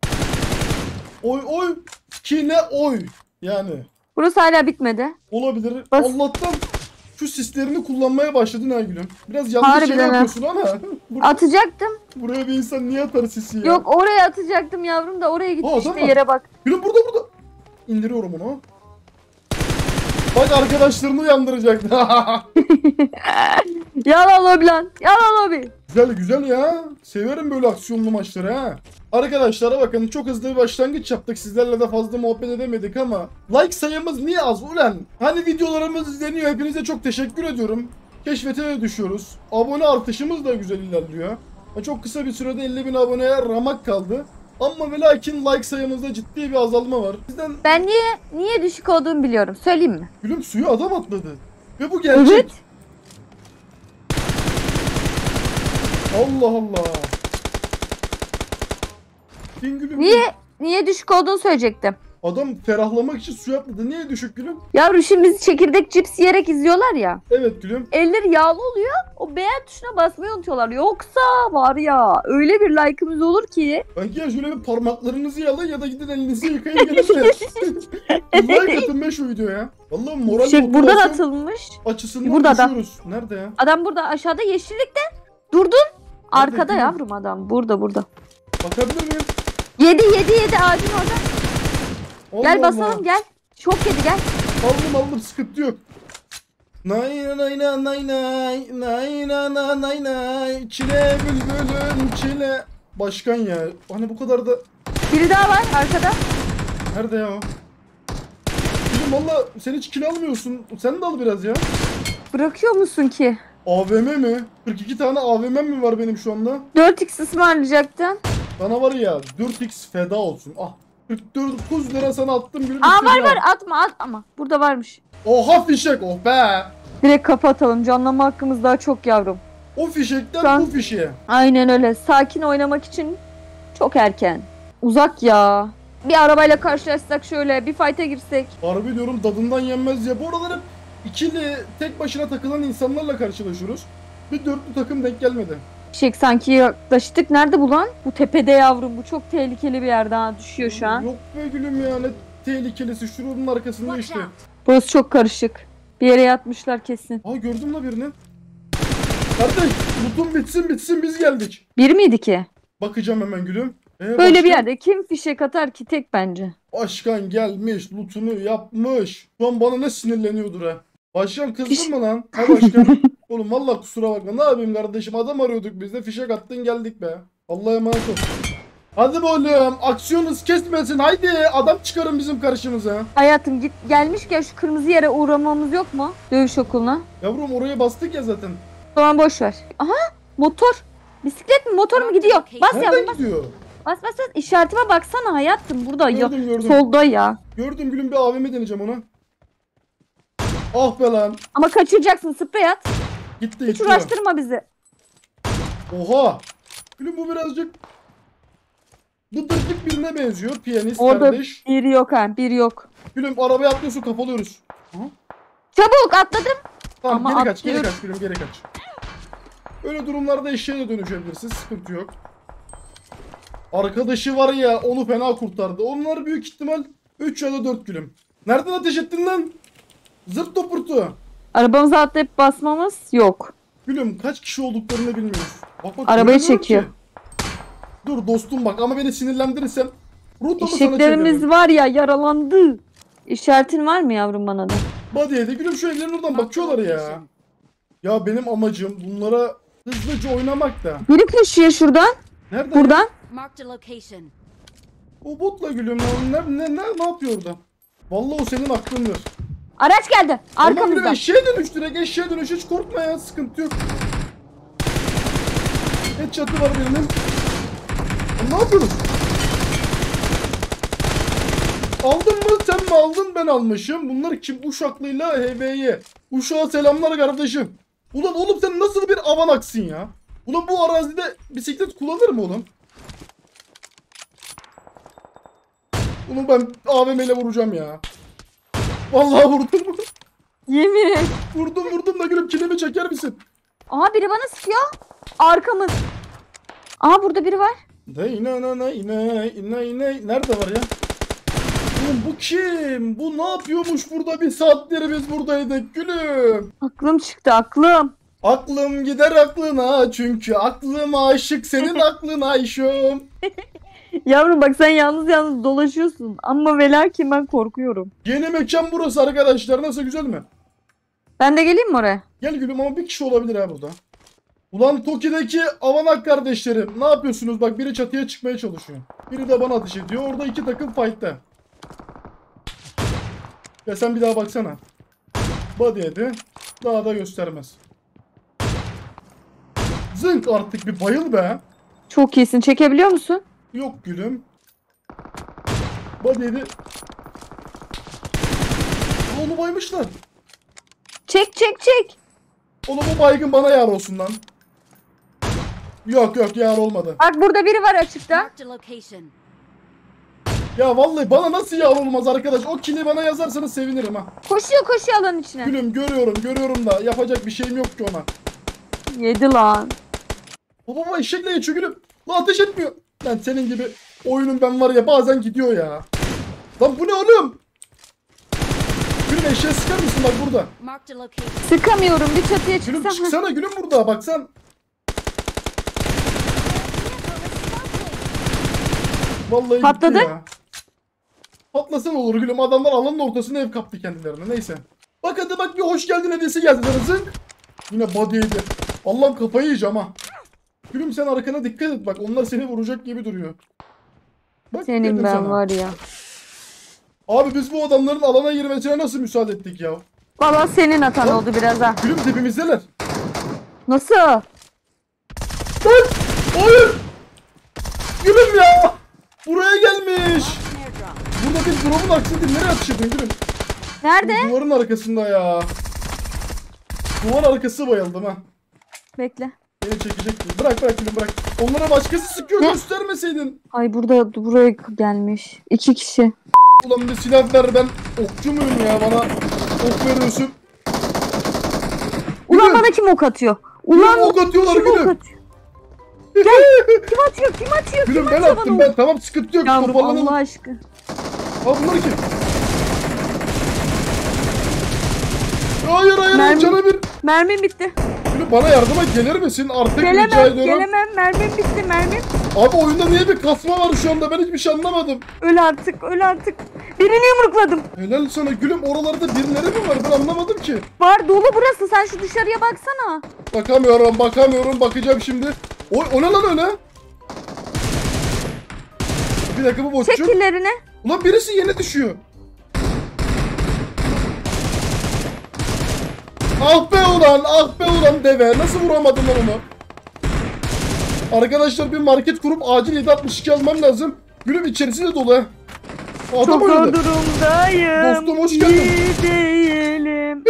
Oy kine oy. Yani
Burası hala bitmedi.
olabilir.
Bas.
Allah'tan şu sislerini kullanmaya başladın ha gülüm. Biraz yanlış şey
Harbiden ha.
yapıyorsun ama.
Atacaktım.
Buraya bir insan niye atar sisi ya?
Yok, oraya atacaktım yavrum da oraya gitti
Aa,
işte,
adam var.
yere bak.
Gülüm burada. İndiriyorum onu. Bak arkadaşlarını uyandıracaktı.
Yalan lobi lan. Yalan lobi.
Güzel güzel ya. Severim böyle aksiyonlu maçları ha. Arkadaşlara bakın, çok hızlı bir başlangıç yaptık. Sizlerle de fazla muhabbet edemedik ama like sayımız niye az ulan? Hani videolarımız izleniyor. Hepinize çok teşekkür ediyorum. Keşfete de düşüyoruz. Abone artışımız da güzel ilerliyor. Çok kısa bir sürede 50.000 aboneye ramak kaldı. Ama ve lakin like sayımızda ciddi bir azalma var. Bizden
Ben niye düşük olduğumu biliyorum. Söyleyeyim mi?
gülüm suya adam atladı. Ve bu gerçek.
Evet.
Allah Allah. Gülüm.
Niye düşük olduğunu söyleyecektim.
Adam ferahlamak için suya atladı. Niye düşük gülüm?
Yavrum şimdi bizi çekirdek cips yiyerek izliyorlar ya.
Evet gülüm.
Elleri yağlı oluyor. O beğen tuşuna basmayı unutuyorlar. Yoksa var ya öyle bir like'ımız olur ki.
Belki ya şöyle bir parmaklarınızı yalayın ya da gidin elinizi yıkayın gelin de. Like atın be şu videoya. Vallahi moral
Buradan
motivasyon
atılmış.
açısından
Burada adam.
düşüyoruz. Nerede ya?
Adam burada aşağıda yeşillikte. Durdun. Arkada
gülüm?
yavrum adam. Burada.
Bakabilir miyim?
Yedi ağacın orada.
Allah
Gel
Allah.
basalım gel. Çok yedi gel.
Aldım sıkıntı yok. Nay nay nay nay nay nay nay nay nay nay çile bülbülün çile. Başkan ya. Hani bu kadar da.
Biri daha var arkada.
Nerede ya o? Kızım valla sen hiç kilo almıyorsun. Sen de al biraz ya.
Bırakıyor musun ki?
AVM mi? 42 tane AVM mi var benim şu anda?
4x ısmarlayacaktın.
Bana var ya 4x feda olsun. Ah 49 lira sana attım gülüm.
Aa
istediğin
var
al.
atma. Burada varmış.
Oha fişek oh be.
Direkt kapatalım. Canlanma hakkımız daha çok yavrum.
O fişekten
Şu an-
bu fişeğe.
Aynen öyle. Sakin oynamak için çok erken. Uzak ya. Bir arabayla karşılaşsak şöyle bir fight'e girsek.
Harbi diyorum tadından yenmez ya. Bu aralar hep ikili tek başına takılan insanlarla karşılaşıyoruz. Bir dörtlü takım denk gelmedi.
Fişek sanki yaklaştık. Nerede bu lan? Bu tepede yavrum. Bu çok tehlikeli bir yerde ha. Düşüyor şu an.
Yok be gülüm ya ne tehlikelisi. Şuranın arkasında işte.
Burası çok karışık. Bir yere yatmışlar kesin.
Aa gördüm la birini. Kardeş lootum bitsin biz geldik.
Bir miydi ki?
Bakacağım hemen gülüm.
Böyle
Başkan-
bir yerde kim fişek atar ki tek bence.
Başkan gelmiş, lootunu yapmış. Şu an bana ne sinirleniyordur ha. Başkan kızdın mı lan? Ha başkan. Oğlum vallahi kusura bakma. Ne yapayım kardeşim? Adam arıyorduk biz de. Fişek attın geldik be. Allah'a emanet ol. Hadi oğlum. Aksiyon hız kesmesin. Haydi. Adam çıkarın bizim karşımıza.
Hayatım gelmişken şu kırmızı yere uğramamız yok mu? Dövüş okuluna.
Yavrum oraya bastık ya zaten.
O zaman boş ver. Aha motor. Bisiklet mi motor mu gidiyor? Bas yavrum
Nereden
bas.
gidiyor?
Bas. İşaretime baksana hayatım. Burada ya.
Gördüm.
Solda ya.
Gördüm gülüm bir AVM deneyeceğim ona. Ah be lan.
Ama kaçıracaksın sprey at.
Gitti
Hiç uğraştırma bizi.
Oha. Gülüm bu birazcık dıdırcık birine benziyor. Piyanist
Orada
kardeş.
biri yok ha. Biri yok.
Gülüm arabaya atlıyorsun kapalıyoruz.
Çabuk atladım.
Tamam
Ama
geri kaç
atlıyorum.
gülüm geri kaç. Öyle durumlarda eşeğe de dönüşebilirsin. Sıkıntı yok. Arkadaşı var ya onu fena kurtardı. Onlar büyük ihtimal 3 ya da 4 gülüm. Nereden ateş ettin lan? Zırt topurtu.
Arabamıza atlayıp basmamız yok.
Gülüm kaç kişi olduklarını bilmiyoruz. Bak,
Arabayı
göremiyorum
çekiyor.
ki. Dur dostum bak ama beni sinirlendirirsen rotamı sana
Eşeklerimiz
çeviririm.
var ya yaralandı. İşaretin var mı yavrum bana da?
Body'ye de gülüm şu evlerin oradan bakıyorlar ya. Ya benim amacım bunlara hızlıca oynamak da.
Biri koşuyor şuradan.
Nereden?
Buradan.
Marked a location.
O botla gülüm ya. Ne yapıyor orada? Vallahi o senin aklındır.
Araç geldi.
Ama gülüm
Arkamızdan.
eşeğe dönüş direkt eşeğe dönüş hiç korkma ya sıkıntı yok. Headshot'ı var birinin. Ya ne yapıyoruz? Aldın mı sen mi aldın ben almışım. Bunlar kim? Uşaklıyla HV'ye. Uşağa selamlar kardeşim. Ulan oğlum sen nasıl bir avanaksın ya? Ulan bu arazide bisiklet kullanır mı oğlum? Bunu ben AVM ile vuracağım ya. Vallahi vurdum.
Yemin et.
Vurdum da gülüm kilimi çeker misin?
Aha biri bana sıkıyor. Arkamız. Aha burada biri var.
Nerede var ya? Oğlum bu kim? Bu ne yapıyormuş burada bir saatleri biz buradaydık gülüm.
Aklım çıktı aklım.
Aklım gider aklına çünkü aklım aşık senin aklına aşığım.
Yavrum bak sen yalnız dolaşıyorsun. Ama ve lakin ben korkuyorum.
Yeni mekan burası arkadaşlar nasıl güzel mi?
Ben de geleyim mi oraya?
Gel gülüm ama bir kişi olabilir ha burada. Ulan Toki'deki Avanak kardeşlerim ne yapıyorsunuz? Bak biri çatıya çıkmaya çalışıyor. Biri de bana ateş ediyor. Orada iki takım fight'ta. Ya sen bir daha baksana. Body yedi. Daha da göstermez. Zınk artık bir bayıl be.
Çok iyisin. Çekebiliyor musun?
Yok gülüm. Body yedi. Onu baymışlar.
Çek çek çek.
Oğlum bu baygın bana yar olsun lan. Yok yok yar olmadı.
Bak burada biri var açıkta.
Marked a location.
Ya vallahi bana nasıl yar olmaz arkadaş? O kili bana yazarsanız sevinirim ha.
Koşuyor koşuyor alanın içine.
Gülüm görüyorum da yapacak bir şeyim yok ki ona.
Yedi lan.
Baba eşekle geçiyor gülüm. Lan ateş etmiyor. Lan senin gibi oyunun ben var ya bazen gidiyor ya. Lan bu ne oğlum? Gülüm eşeğe sıkar mısın bak burada?
Marked a location.
Sıkamıyorum. Bir çatıya
Gülüm
çıksam.
çıksana gülüm burada baksan. Vallahi
Patladı.
gitti ya. Patlasın olur gülüm. Adamlar alanın ortasına ev kaptı kendilerine. Neyse. Bak hadi bak bir hoş geldin hediyesi geldi. Zınk. Yine body yedi. Allah'ım kafayı yiyeceğim ha. Gülüm sen arkana dikkat et bak. Onlar seni vuracak gibi duruyor. Bak,
Senin
dedim
ben
sana.
var ya.
Abi biz bu adamların alana girmesine nasıl müsaade ettik ya?
Valla senin hatan
Lan.
oldu biraz ha.
Gülüm tepemizdeler.
Nasıl?
Lan! Hayır! Gülüm ya! Buraya gelmiş.
Airdrop.
Burada bir drop'un aksiyeti nereye atışırdın gülüm?
Nerede?
Duvarın arkasında ya. Duvar arkası bayıldım ha.
Bekle.
Beni çekecek. Bırak gülüm bırak. Onlara başkası sıkıyor
Ne?
göstermeseydin.
Ay burada buraya gelmiş. 2 kişi.
Ulan bir silah ver ben okçu muyum ya bana ok veriyorsun.
Ulan
Gülüm.
bana kim ok atıyor?
Gülüm
Ulan
ok atıyorlar
kim ok
gülüm.
atıyor? Kim atıyor? Kim atıyor?
Gülüm
Kim
ben
atıyor
attım
bana
ben tamam sıkıntı yok.
Yavrum
Toparlanalım.
Allah aşkına.
Ha bunlar kim? Hayır
Mermi-
cana bir.
Mermim bitti.
Gülüm bana yardıma gelir misin artık rica
Gelemem,
ediyorum.
gelemem. Mermim bitti, mermim.
Abi oyunda niye bir kasma var şu anda ben hiçbir şey anlamadım.
Öl artık, öl artık. Birini yumrukladım.
Helal sana gülüm oralarda birileri mi var ben anlamadım ki.
Var dolu burası. Sen şu dışarıya baksana.
Bakamıyorum bakacağım şimdi. O ne lan öyle? Bir dakika bu
Çek
boşçuk.
killerini.
Ulan birisi yeni düşüyor. Ah be ulan deve. Nasıl vuramadın lan onu? Arkadaşlar bir market kurup acil 762 almam lazım. Gülüm içerisi de dolu ha. Adam
Çok zor
oynadı.
durumdayım.
Dostum, hoş geldin.
İyi değilim.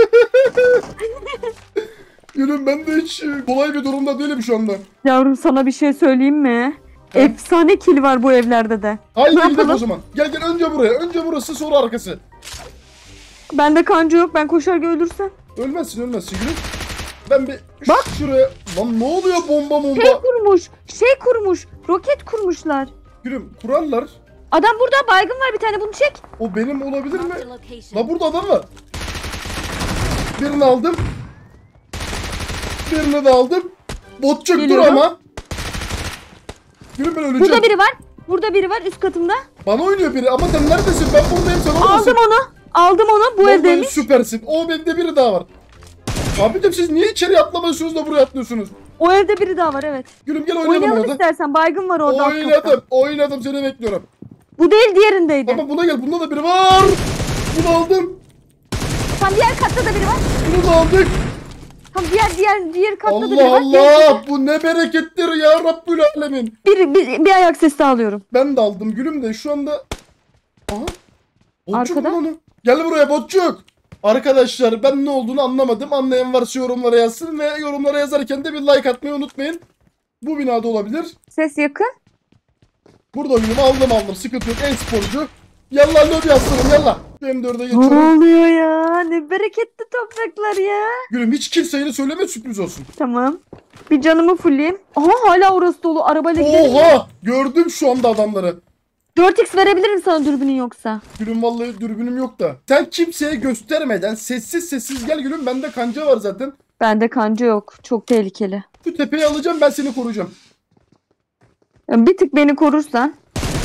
Gülüm ben de hiç kolay bir durumda değilim şu anda.
Yavrum sana bir şey söyleyeyim mi?
He?
Efsane kill var bu evlerde de.
Haydi
Ne
gidelim
yapalım?
o zaman. Gel önce buraya. Önce burası sonra arkası.
Bende kanca yok. Ben koşar ölürsem.
Ölmezsin gülüm. Ben bir
Bak.
şuraya. Lan ne oluyor bomba?
Şey kurmuş. Roket kurmuşlar.
Gülüm kurarlar.
Adam burada baygın var bir tane bunu çek.
O benim olabilir mi?
Marked a location.
La burada adam var. Birini aldım. Birini de aldım. Botçuk dur
Geliyorum.
ama. Gülüm ben öleceğim.
Burada biri var. Burada biri var üst katımda.
Bana oynuyor biri ama sen neredesin? Ben buradayım sen oradasın.
Aldım onu. Aldım onu. Bu
Vallahi
evdeymiş.
süpersin. O evde biri daha var. Abicim siz niye içeri atlamıyorsunuz da buraya atlıyorsunuz?
O evde biri daha var evet.
Gülüm gel oynayalım
Oynayalım
orada.
istersen. Baygın var orada. alt katta.
Oynadım seni bekliyorum.
Bu değil diğerindeydi.
Ama buna gel bunda da biri var. Bunu aldım.
Tam diğer katta da biri var.
Bunu da aldık.
Tam diğer katta da biri
Allah
var.
Allah bu ne berekettir ya Rabbül Alemin.
Bir ayak sesi daha alıyorum.
Ben de aldım gülüm de şu anda. Aha. Botçuk
Arkada.
mu onu? Gel buraya botçuk. Arkadaşlar ben ne olduğunu anlamadım. Anlayan varsa yorumlara yazsın ve yorumlara yazarken de bir like atmayı unutmayın. Bu binada olabilir.
Ses yakın.
Burada oyunumu aldım. Sıkıntı yok. E-sporcu. Yallah lobi aslanım yallah. Şu M4'e
Ne
geçiyorum.
oluyor ya? Ne bereketli topraklar ya.
Gülüm hiç kill sayını söyleme sürpriz olsun.
Tamam. Bir canımı fullleyeyim. Aha hala orası dolu. Arabayla gidelim.
Oha! Gördüm şu anda adamları.
4x verebilirim sana dürbünün yoksa.
Gülüm vallahi dürbünüm yok da. Sen kimseye göstermeden sessiz gel gülüm. Bende kanca var zaten.
Bende kanca yok. Çok tehlikeli.
Şu tepeyi alacağım ben seni koruyacağım.
Ya bir tık beni korursan.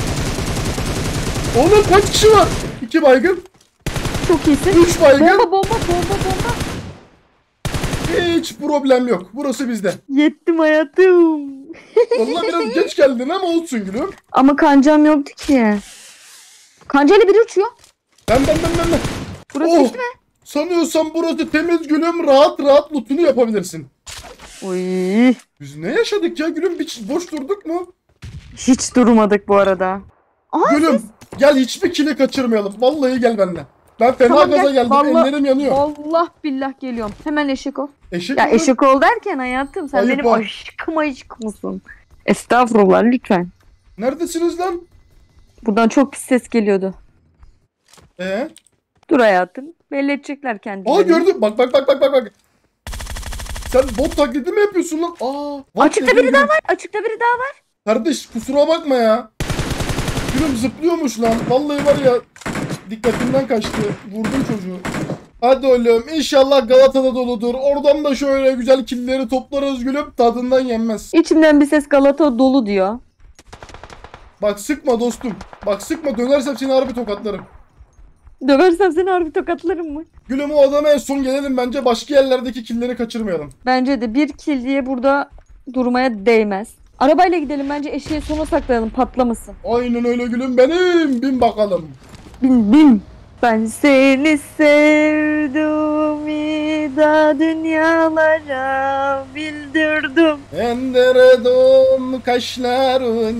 Oğlum kaç kişi var? 2 baygın.
Çok iyisin.
3 baygın.
Bomba.
Hiç problem yok. Burası bizde.
Yettim hayatım.
Vallahi biraz geç geldin ama olsun gülüm.
Ama kancam yoktu ki. Kancayla biri uçuyor.
Ben.
Burası
Oh!
bitti mi?
Sanıyorsan burası temiz gülüm. Rahat rahat lootunu yapabilirsin.
Uy.
Biz ne yaşadık ya gülüm? Hiç boş durduk mu?
Hiç durmadık bu arada. Aha,
Gülüm gel hiçbir kili kaçırmayalım. Vallahi gel benimle. Ben fena
Tamam,
gaza
gel.
geldim.
Vallahi-
Ellerim yanıyor.
Allah billah geliyorum. Hemen eşek ol.
Eşek
Ya
mi?
eşek ol derken hayatım sen
Ayıp
benim
ha.
aşkımsın. Estağfurullah lütfen.
Neredesiniz lan?
Buradan çok pis ses geliyordu.
Ee?
Dur hayatım. Belli edecekler kendilerini.
Aa gördüm. Bak. Sen bot taklidi mi yapıyorsun lan?
Açıkta biri daha var. Açıkta biri daha var.
Kardeş kusura bakma ya. Gülüm zıplıyormuş lan. Vallahi var ya dikkatimden kaçtı. Vurdum çocuğu. Hadi oğlum inşallah Galata'da doludur. Oradan da şöyle güzel killeri toplarız gülüm. Tadından yenmez.
İçimden bir ses Galata dolu diyor.
Bak sıkma dostum. Bak sıkma dönersem seni harbi tokatlarım.
Döversem seni harbi tokatlarım mı?
Gülüm o adama en son gelelim bence başka yerlerdeki killeri kaçırmayalım.
Bence de bir kill diye burada durmaya değmez. Arabayla gidelim bence eşeği sona saklayalım patlamasın.
Aynen öyle gülüm benim. Bin bakalım.
Bin bin. Ben seni sevdim da dünyalara bildirdim.
Enderedum kaşlarını,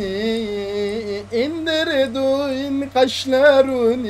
enderedum kaşlarını,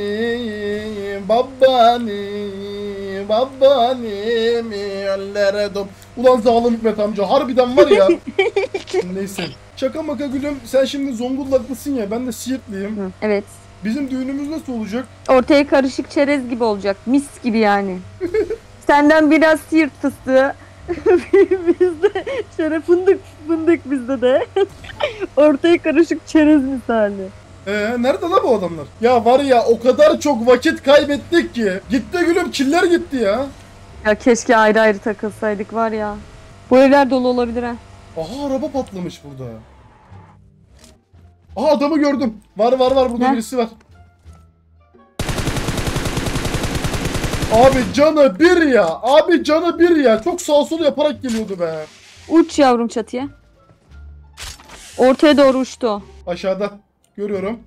babbani mi enderedum. Ulan zalim Hikmet amca harbiden var ya. Neyse. Şaka maka gülüm sen şimdi Zonguldaklısın ya ben de Siirtliyim.
Hı, evet.
Bizim düğünümüz nasıl olacak?
Ortaya karışık çerez gibi olacak. Mis gibi yani. Senden biraz Siirt fıstığı. Bizde şöyle fındık bizde de. Ortaya karışık çerez misali.
Nerede la bu adamlar? Ya var ya o kadar çok vakit kaybettik ki. Gitti gülüm killer gitti ya.
Ya keşke ayrı ayrı takılsaydık var ya. Bu evler dolu olabilir ha.
Aha araba patlamış burada. Aha adamı gördüm. Var burada
Ne?
birisi var. Abi canı bir ya. Çok sağ sol yaparak geliyordu be.
Uç yavrum çatıya. Ortaya doğru uçtu o.
Aşağıda. Görüyorum.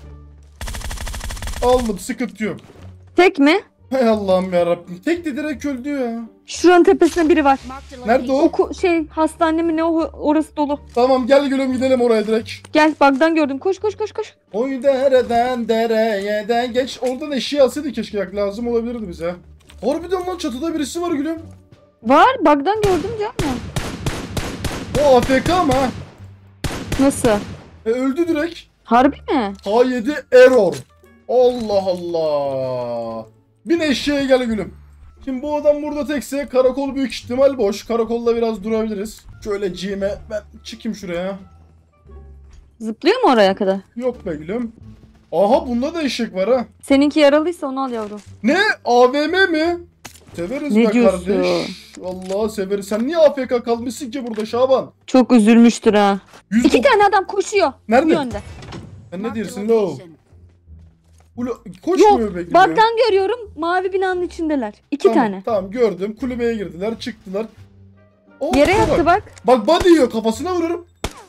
Aldım sıkıntı yok.
Tek mi?
Hay Allah'ım yarabbim. Tek de direkt öldü ya.
Şuranın tepesinde biri var.
Nerede o?
Hastane mi ne orası dolu.
Tamam gel gülüm gidelim oraya direkt.
Gel bug'dan gördüm. Koş.
Oy dereden dereye de geç. Oradan eşeği alsaydı keşke yak lazım olabilirdi bize. Harbiden lan çatıda birisi var gülüm.
Var bug'dan gördüm canım.
O AFK ama ha.
Nasıl?
Öldü direkt.
Harbi mi?
H7 error. Allah Allah. Bin eşeğe gel gülüm. Şimdi bu adam burada tekse karakol büyük ihtimal boş. Karakolda biraz durabiliriz. Şöyle G'me ben çıkayım şuraya.
Zıplıyor mu oraya kadar?
Yok be gülüm. Aha bunda da eşek var ha.
Seninki yaralıysa onu al yavrum.
Ne? AVM mi? Severiz
Ne
be
diyorsun?
kardeş. Vallahi severiz. Sen niye AFK kalmışsın ki burada Şaban?
Çok üzülmüştür ha.
100
İki tane adam koşuyor. Bu
Nerede?
yönde.
Sen ne diyorsun lo? Koşmuyor be gülüm.
Bug'dan görüyorum. Mavi binanın içindeler. İki
Tamam,
tane.
Tamam gördüm. Kulübeye girdiler, çıktılar.
Yere yattı bak.
Bak body yiyor kafasına vururum.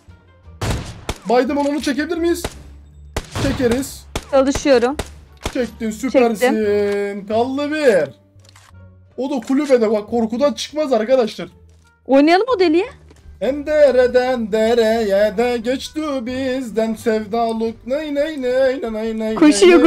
Baydım onu çekebilir miyiz? Çekeriz.
Çalışıyorum.
Çektin süpersin. Kaldı bir. O da kulübede bak korkudan çıkmaz arkadaşlar.
Oynayalım o deliye.
Hem dereden dereye de geçti bizden sevdalık ney ney ney ney ney.
Koşuyor.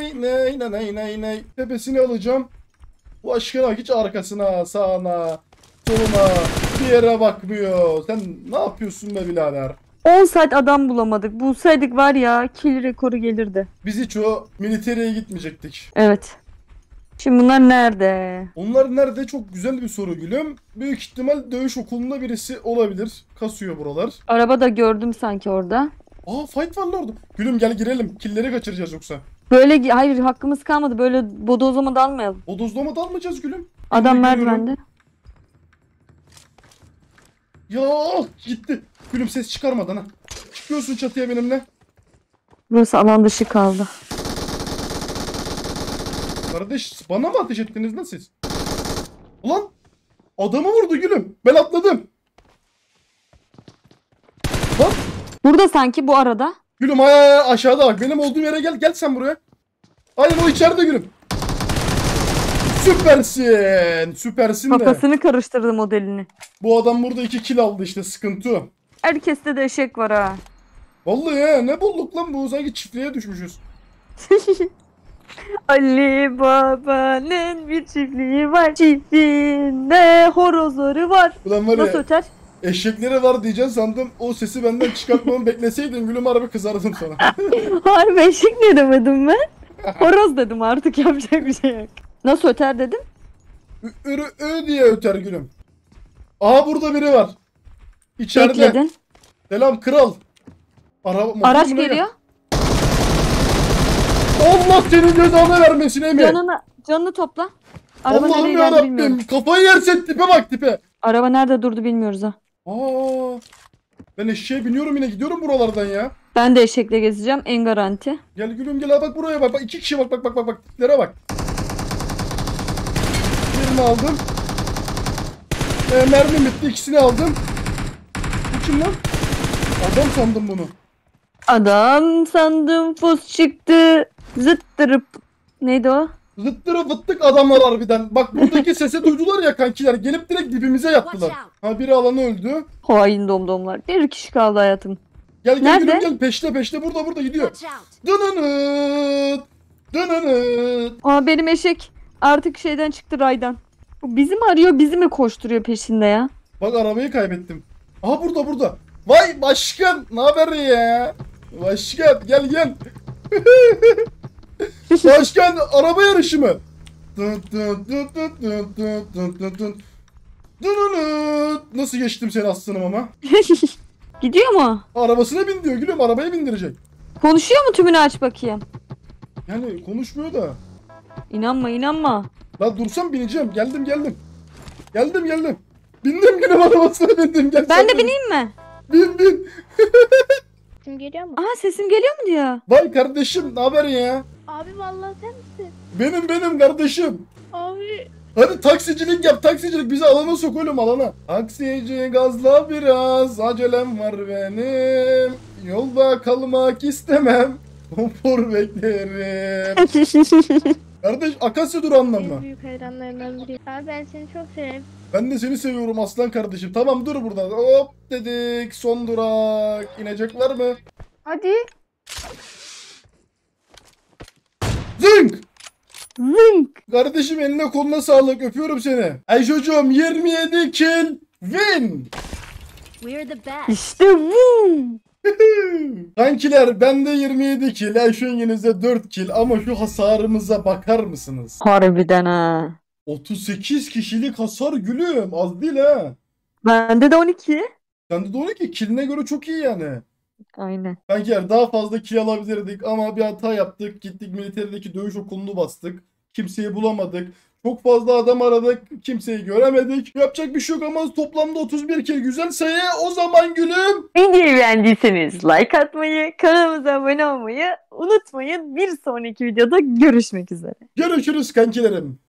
Ney. Tepesini alacağım. Bu aşkına hiç arkasına, sağına, soluna bir yere bakmıyor. Sen ne yapıyorsun be birader?
10 saat adam bulamadık. Bulsaydık var ya kill rekoru gelirdi.
Biz hiç o militeriye gitmeyecektik.
Evet. Şimdi bunlar nerede?
Onlar nerede? Çok güzel bir soru gülüm. Büyük ihtimal dövüş okulunda birisi olabilir. Kasıyor buralar.
Araba da gördüm sanki orada.
Aa fight var orada. Gülüm gel girelim. Killeri kaçıracağız yoksa.
Böyle hayır hakkımız kalmadı. Böyle bodozlama dalmayalım.
O dozlama dalmayacağız gülüm.
Adam
Geliyorum.
merdivende.
Ya gitti. Gülüm ses çıkarmadan ha. Çıkıyorsun çatıya benimle.
Burası alan dışı kaldı.
Kardeş bana mı ateş ettiniz lan siz? Ulan Adamı vurdu gülüm. Ben atladım. Bak.
Burada sanki bu arada.
Gülüm aşağıda bak. Benim olduğum yere gel. Gel sen buraya. Aynen o içeride gülüm. Süpersin. Süpersin de.
Kafasını karıştırdı modelini.
Bu adam burada 2 kill aldı işte, sıkıntı.
Herkeste de eşek var ha.
Vallahi ya, ne bulduk lan bu, sanki çiftliğe düşmüşüz.
Ali Baba'nın bir çiftliği var. Çiftliğinde horozları var.
Ulan var
Nasıl
ya,
öter?
eşekleri var diyeceksin sandım. O sesi benden çıkartmamı bekleseydin gülüm, harbi kızardım sana.
Harbi eşek ne demedim ben? Horoz dedim, artık yapacak bir şey yok. Nasıl öter dedim?
Ü diye öter gülüm. Aha burada biri var. İçeride.
Bekledin.
Selam kral. Motor
Araç
mu ne
geliyor.
Allah senin cezanı vermesin Emi.
Canını topla. Araba
Allah'ım
nereye geldi bilmiyorum.
yarabbim. Kafayı yersin, tipe bak tipe.
Araba nerede durdu bilmiyoruz ha.
Aa, ben eşeğe biniyorum, yine gidiyorum buralardan ya.
Ben de eşekle gezeceğim, en garanti.
Gel gülüm gel, ha bak buraya bak. Bak 2 kişi, bak tiplere bak. Birini aldım. Mermim bitti, ikisini aldım. Bu kim lan? Adam sandım bunu.
Adam sandım fos çıktı. Zıttırıp. Neydi o?
Zıttırı fıttık adamlar harbiden. Bak buradaki sesi duydular ya kankiler. Gelip direkt dibimize yattılar. Ha, biri alanı öldü.
Hain domdomlar. Bir kişi kaldı hayatım.
Gel
Nerede?
gülüm gel, peşte burada gidiyor. Dınınıt. Dınınıt.
Aa, benim eşek artık şeyden çıktı, raydan. Bu bizi mi arıyor, bizi mi koşturuyor peşinde ya?
Bak arabayı kaybettim. Aha burada. Vay başkan, ne haber ya? Başkan gel. Başkan, araba yarışı mı? Nasıl geçtim seni aslanım ama?
Gidiyor mu?
Arabasına bin diyor gülüm, arabaya bindirecek.
Konuşuyor mu, tümünü aç bakayım.
Yani konuşmuyor da.
İnanma.
Lan dursam bineceğim. Geldim. Bindim gülüm, arabasına bindim. Gel,
Ben de
sen
bineyim mi?
Bin.
Sesim geliyor mu?
Aa, sesim geliyor mu diyor.
Vay kardeşim, ne haber ya?
Abi vallahi sen misin?
Benim kardeşim.
Abi
Hadi taksicilik yap, bizi alana sok oğlum, alana. Taksici gazla biraz, acelem var benim. Yolda kalmak istemem. Konfor beklerim. Kardeş, Akasya durağından
en
mı?
büyük hayranlarından biriyim. Abi ben seni çok severim.
Ben de seni seviyorum aslan kardeşim. Tamam dur burada. Hop dedik. Son durak. İnecekler mi?
Hadi.
Zınk!
Zınk.
Kardeşim eline koluna sağlık. Öpüyorum seni. Ay çocuğum, 27 kill win.
We're the best.
İşte bu.
Kankiler, bende 27 kill. Ayşengenizde 4 kill. Ama şu hasarımıza bakar mısınız?
Harbiden ha.
38 kişilik hasar gülüm. Az değil ha.
Bende de 12.
Sende de 12. Killine göre çok iyi yani.
Aynen.
Kankiler, daha fazla kill alabilirdik ama bir hata yaptık. Gittik militerideki dövüş okulunu bastık. Kimseyi bulamadık. Çok fazla adam aradık. Kimseyi göremedik. Yapacak bir şey yok ama toplamda 31 kill. Güzel sayı. O zaman gülüm.
Videoyu beğendiyseniz like atmayı, kanalımıza abone olmayı unutmayın. Bir sonraki videoda görüşmek üzere.
Görüşürüz kankilerim.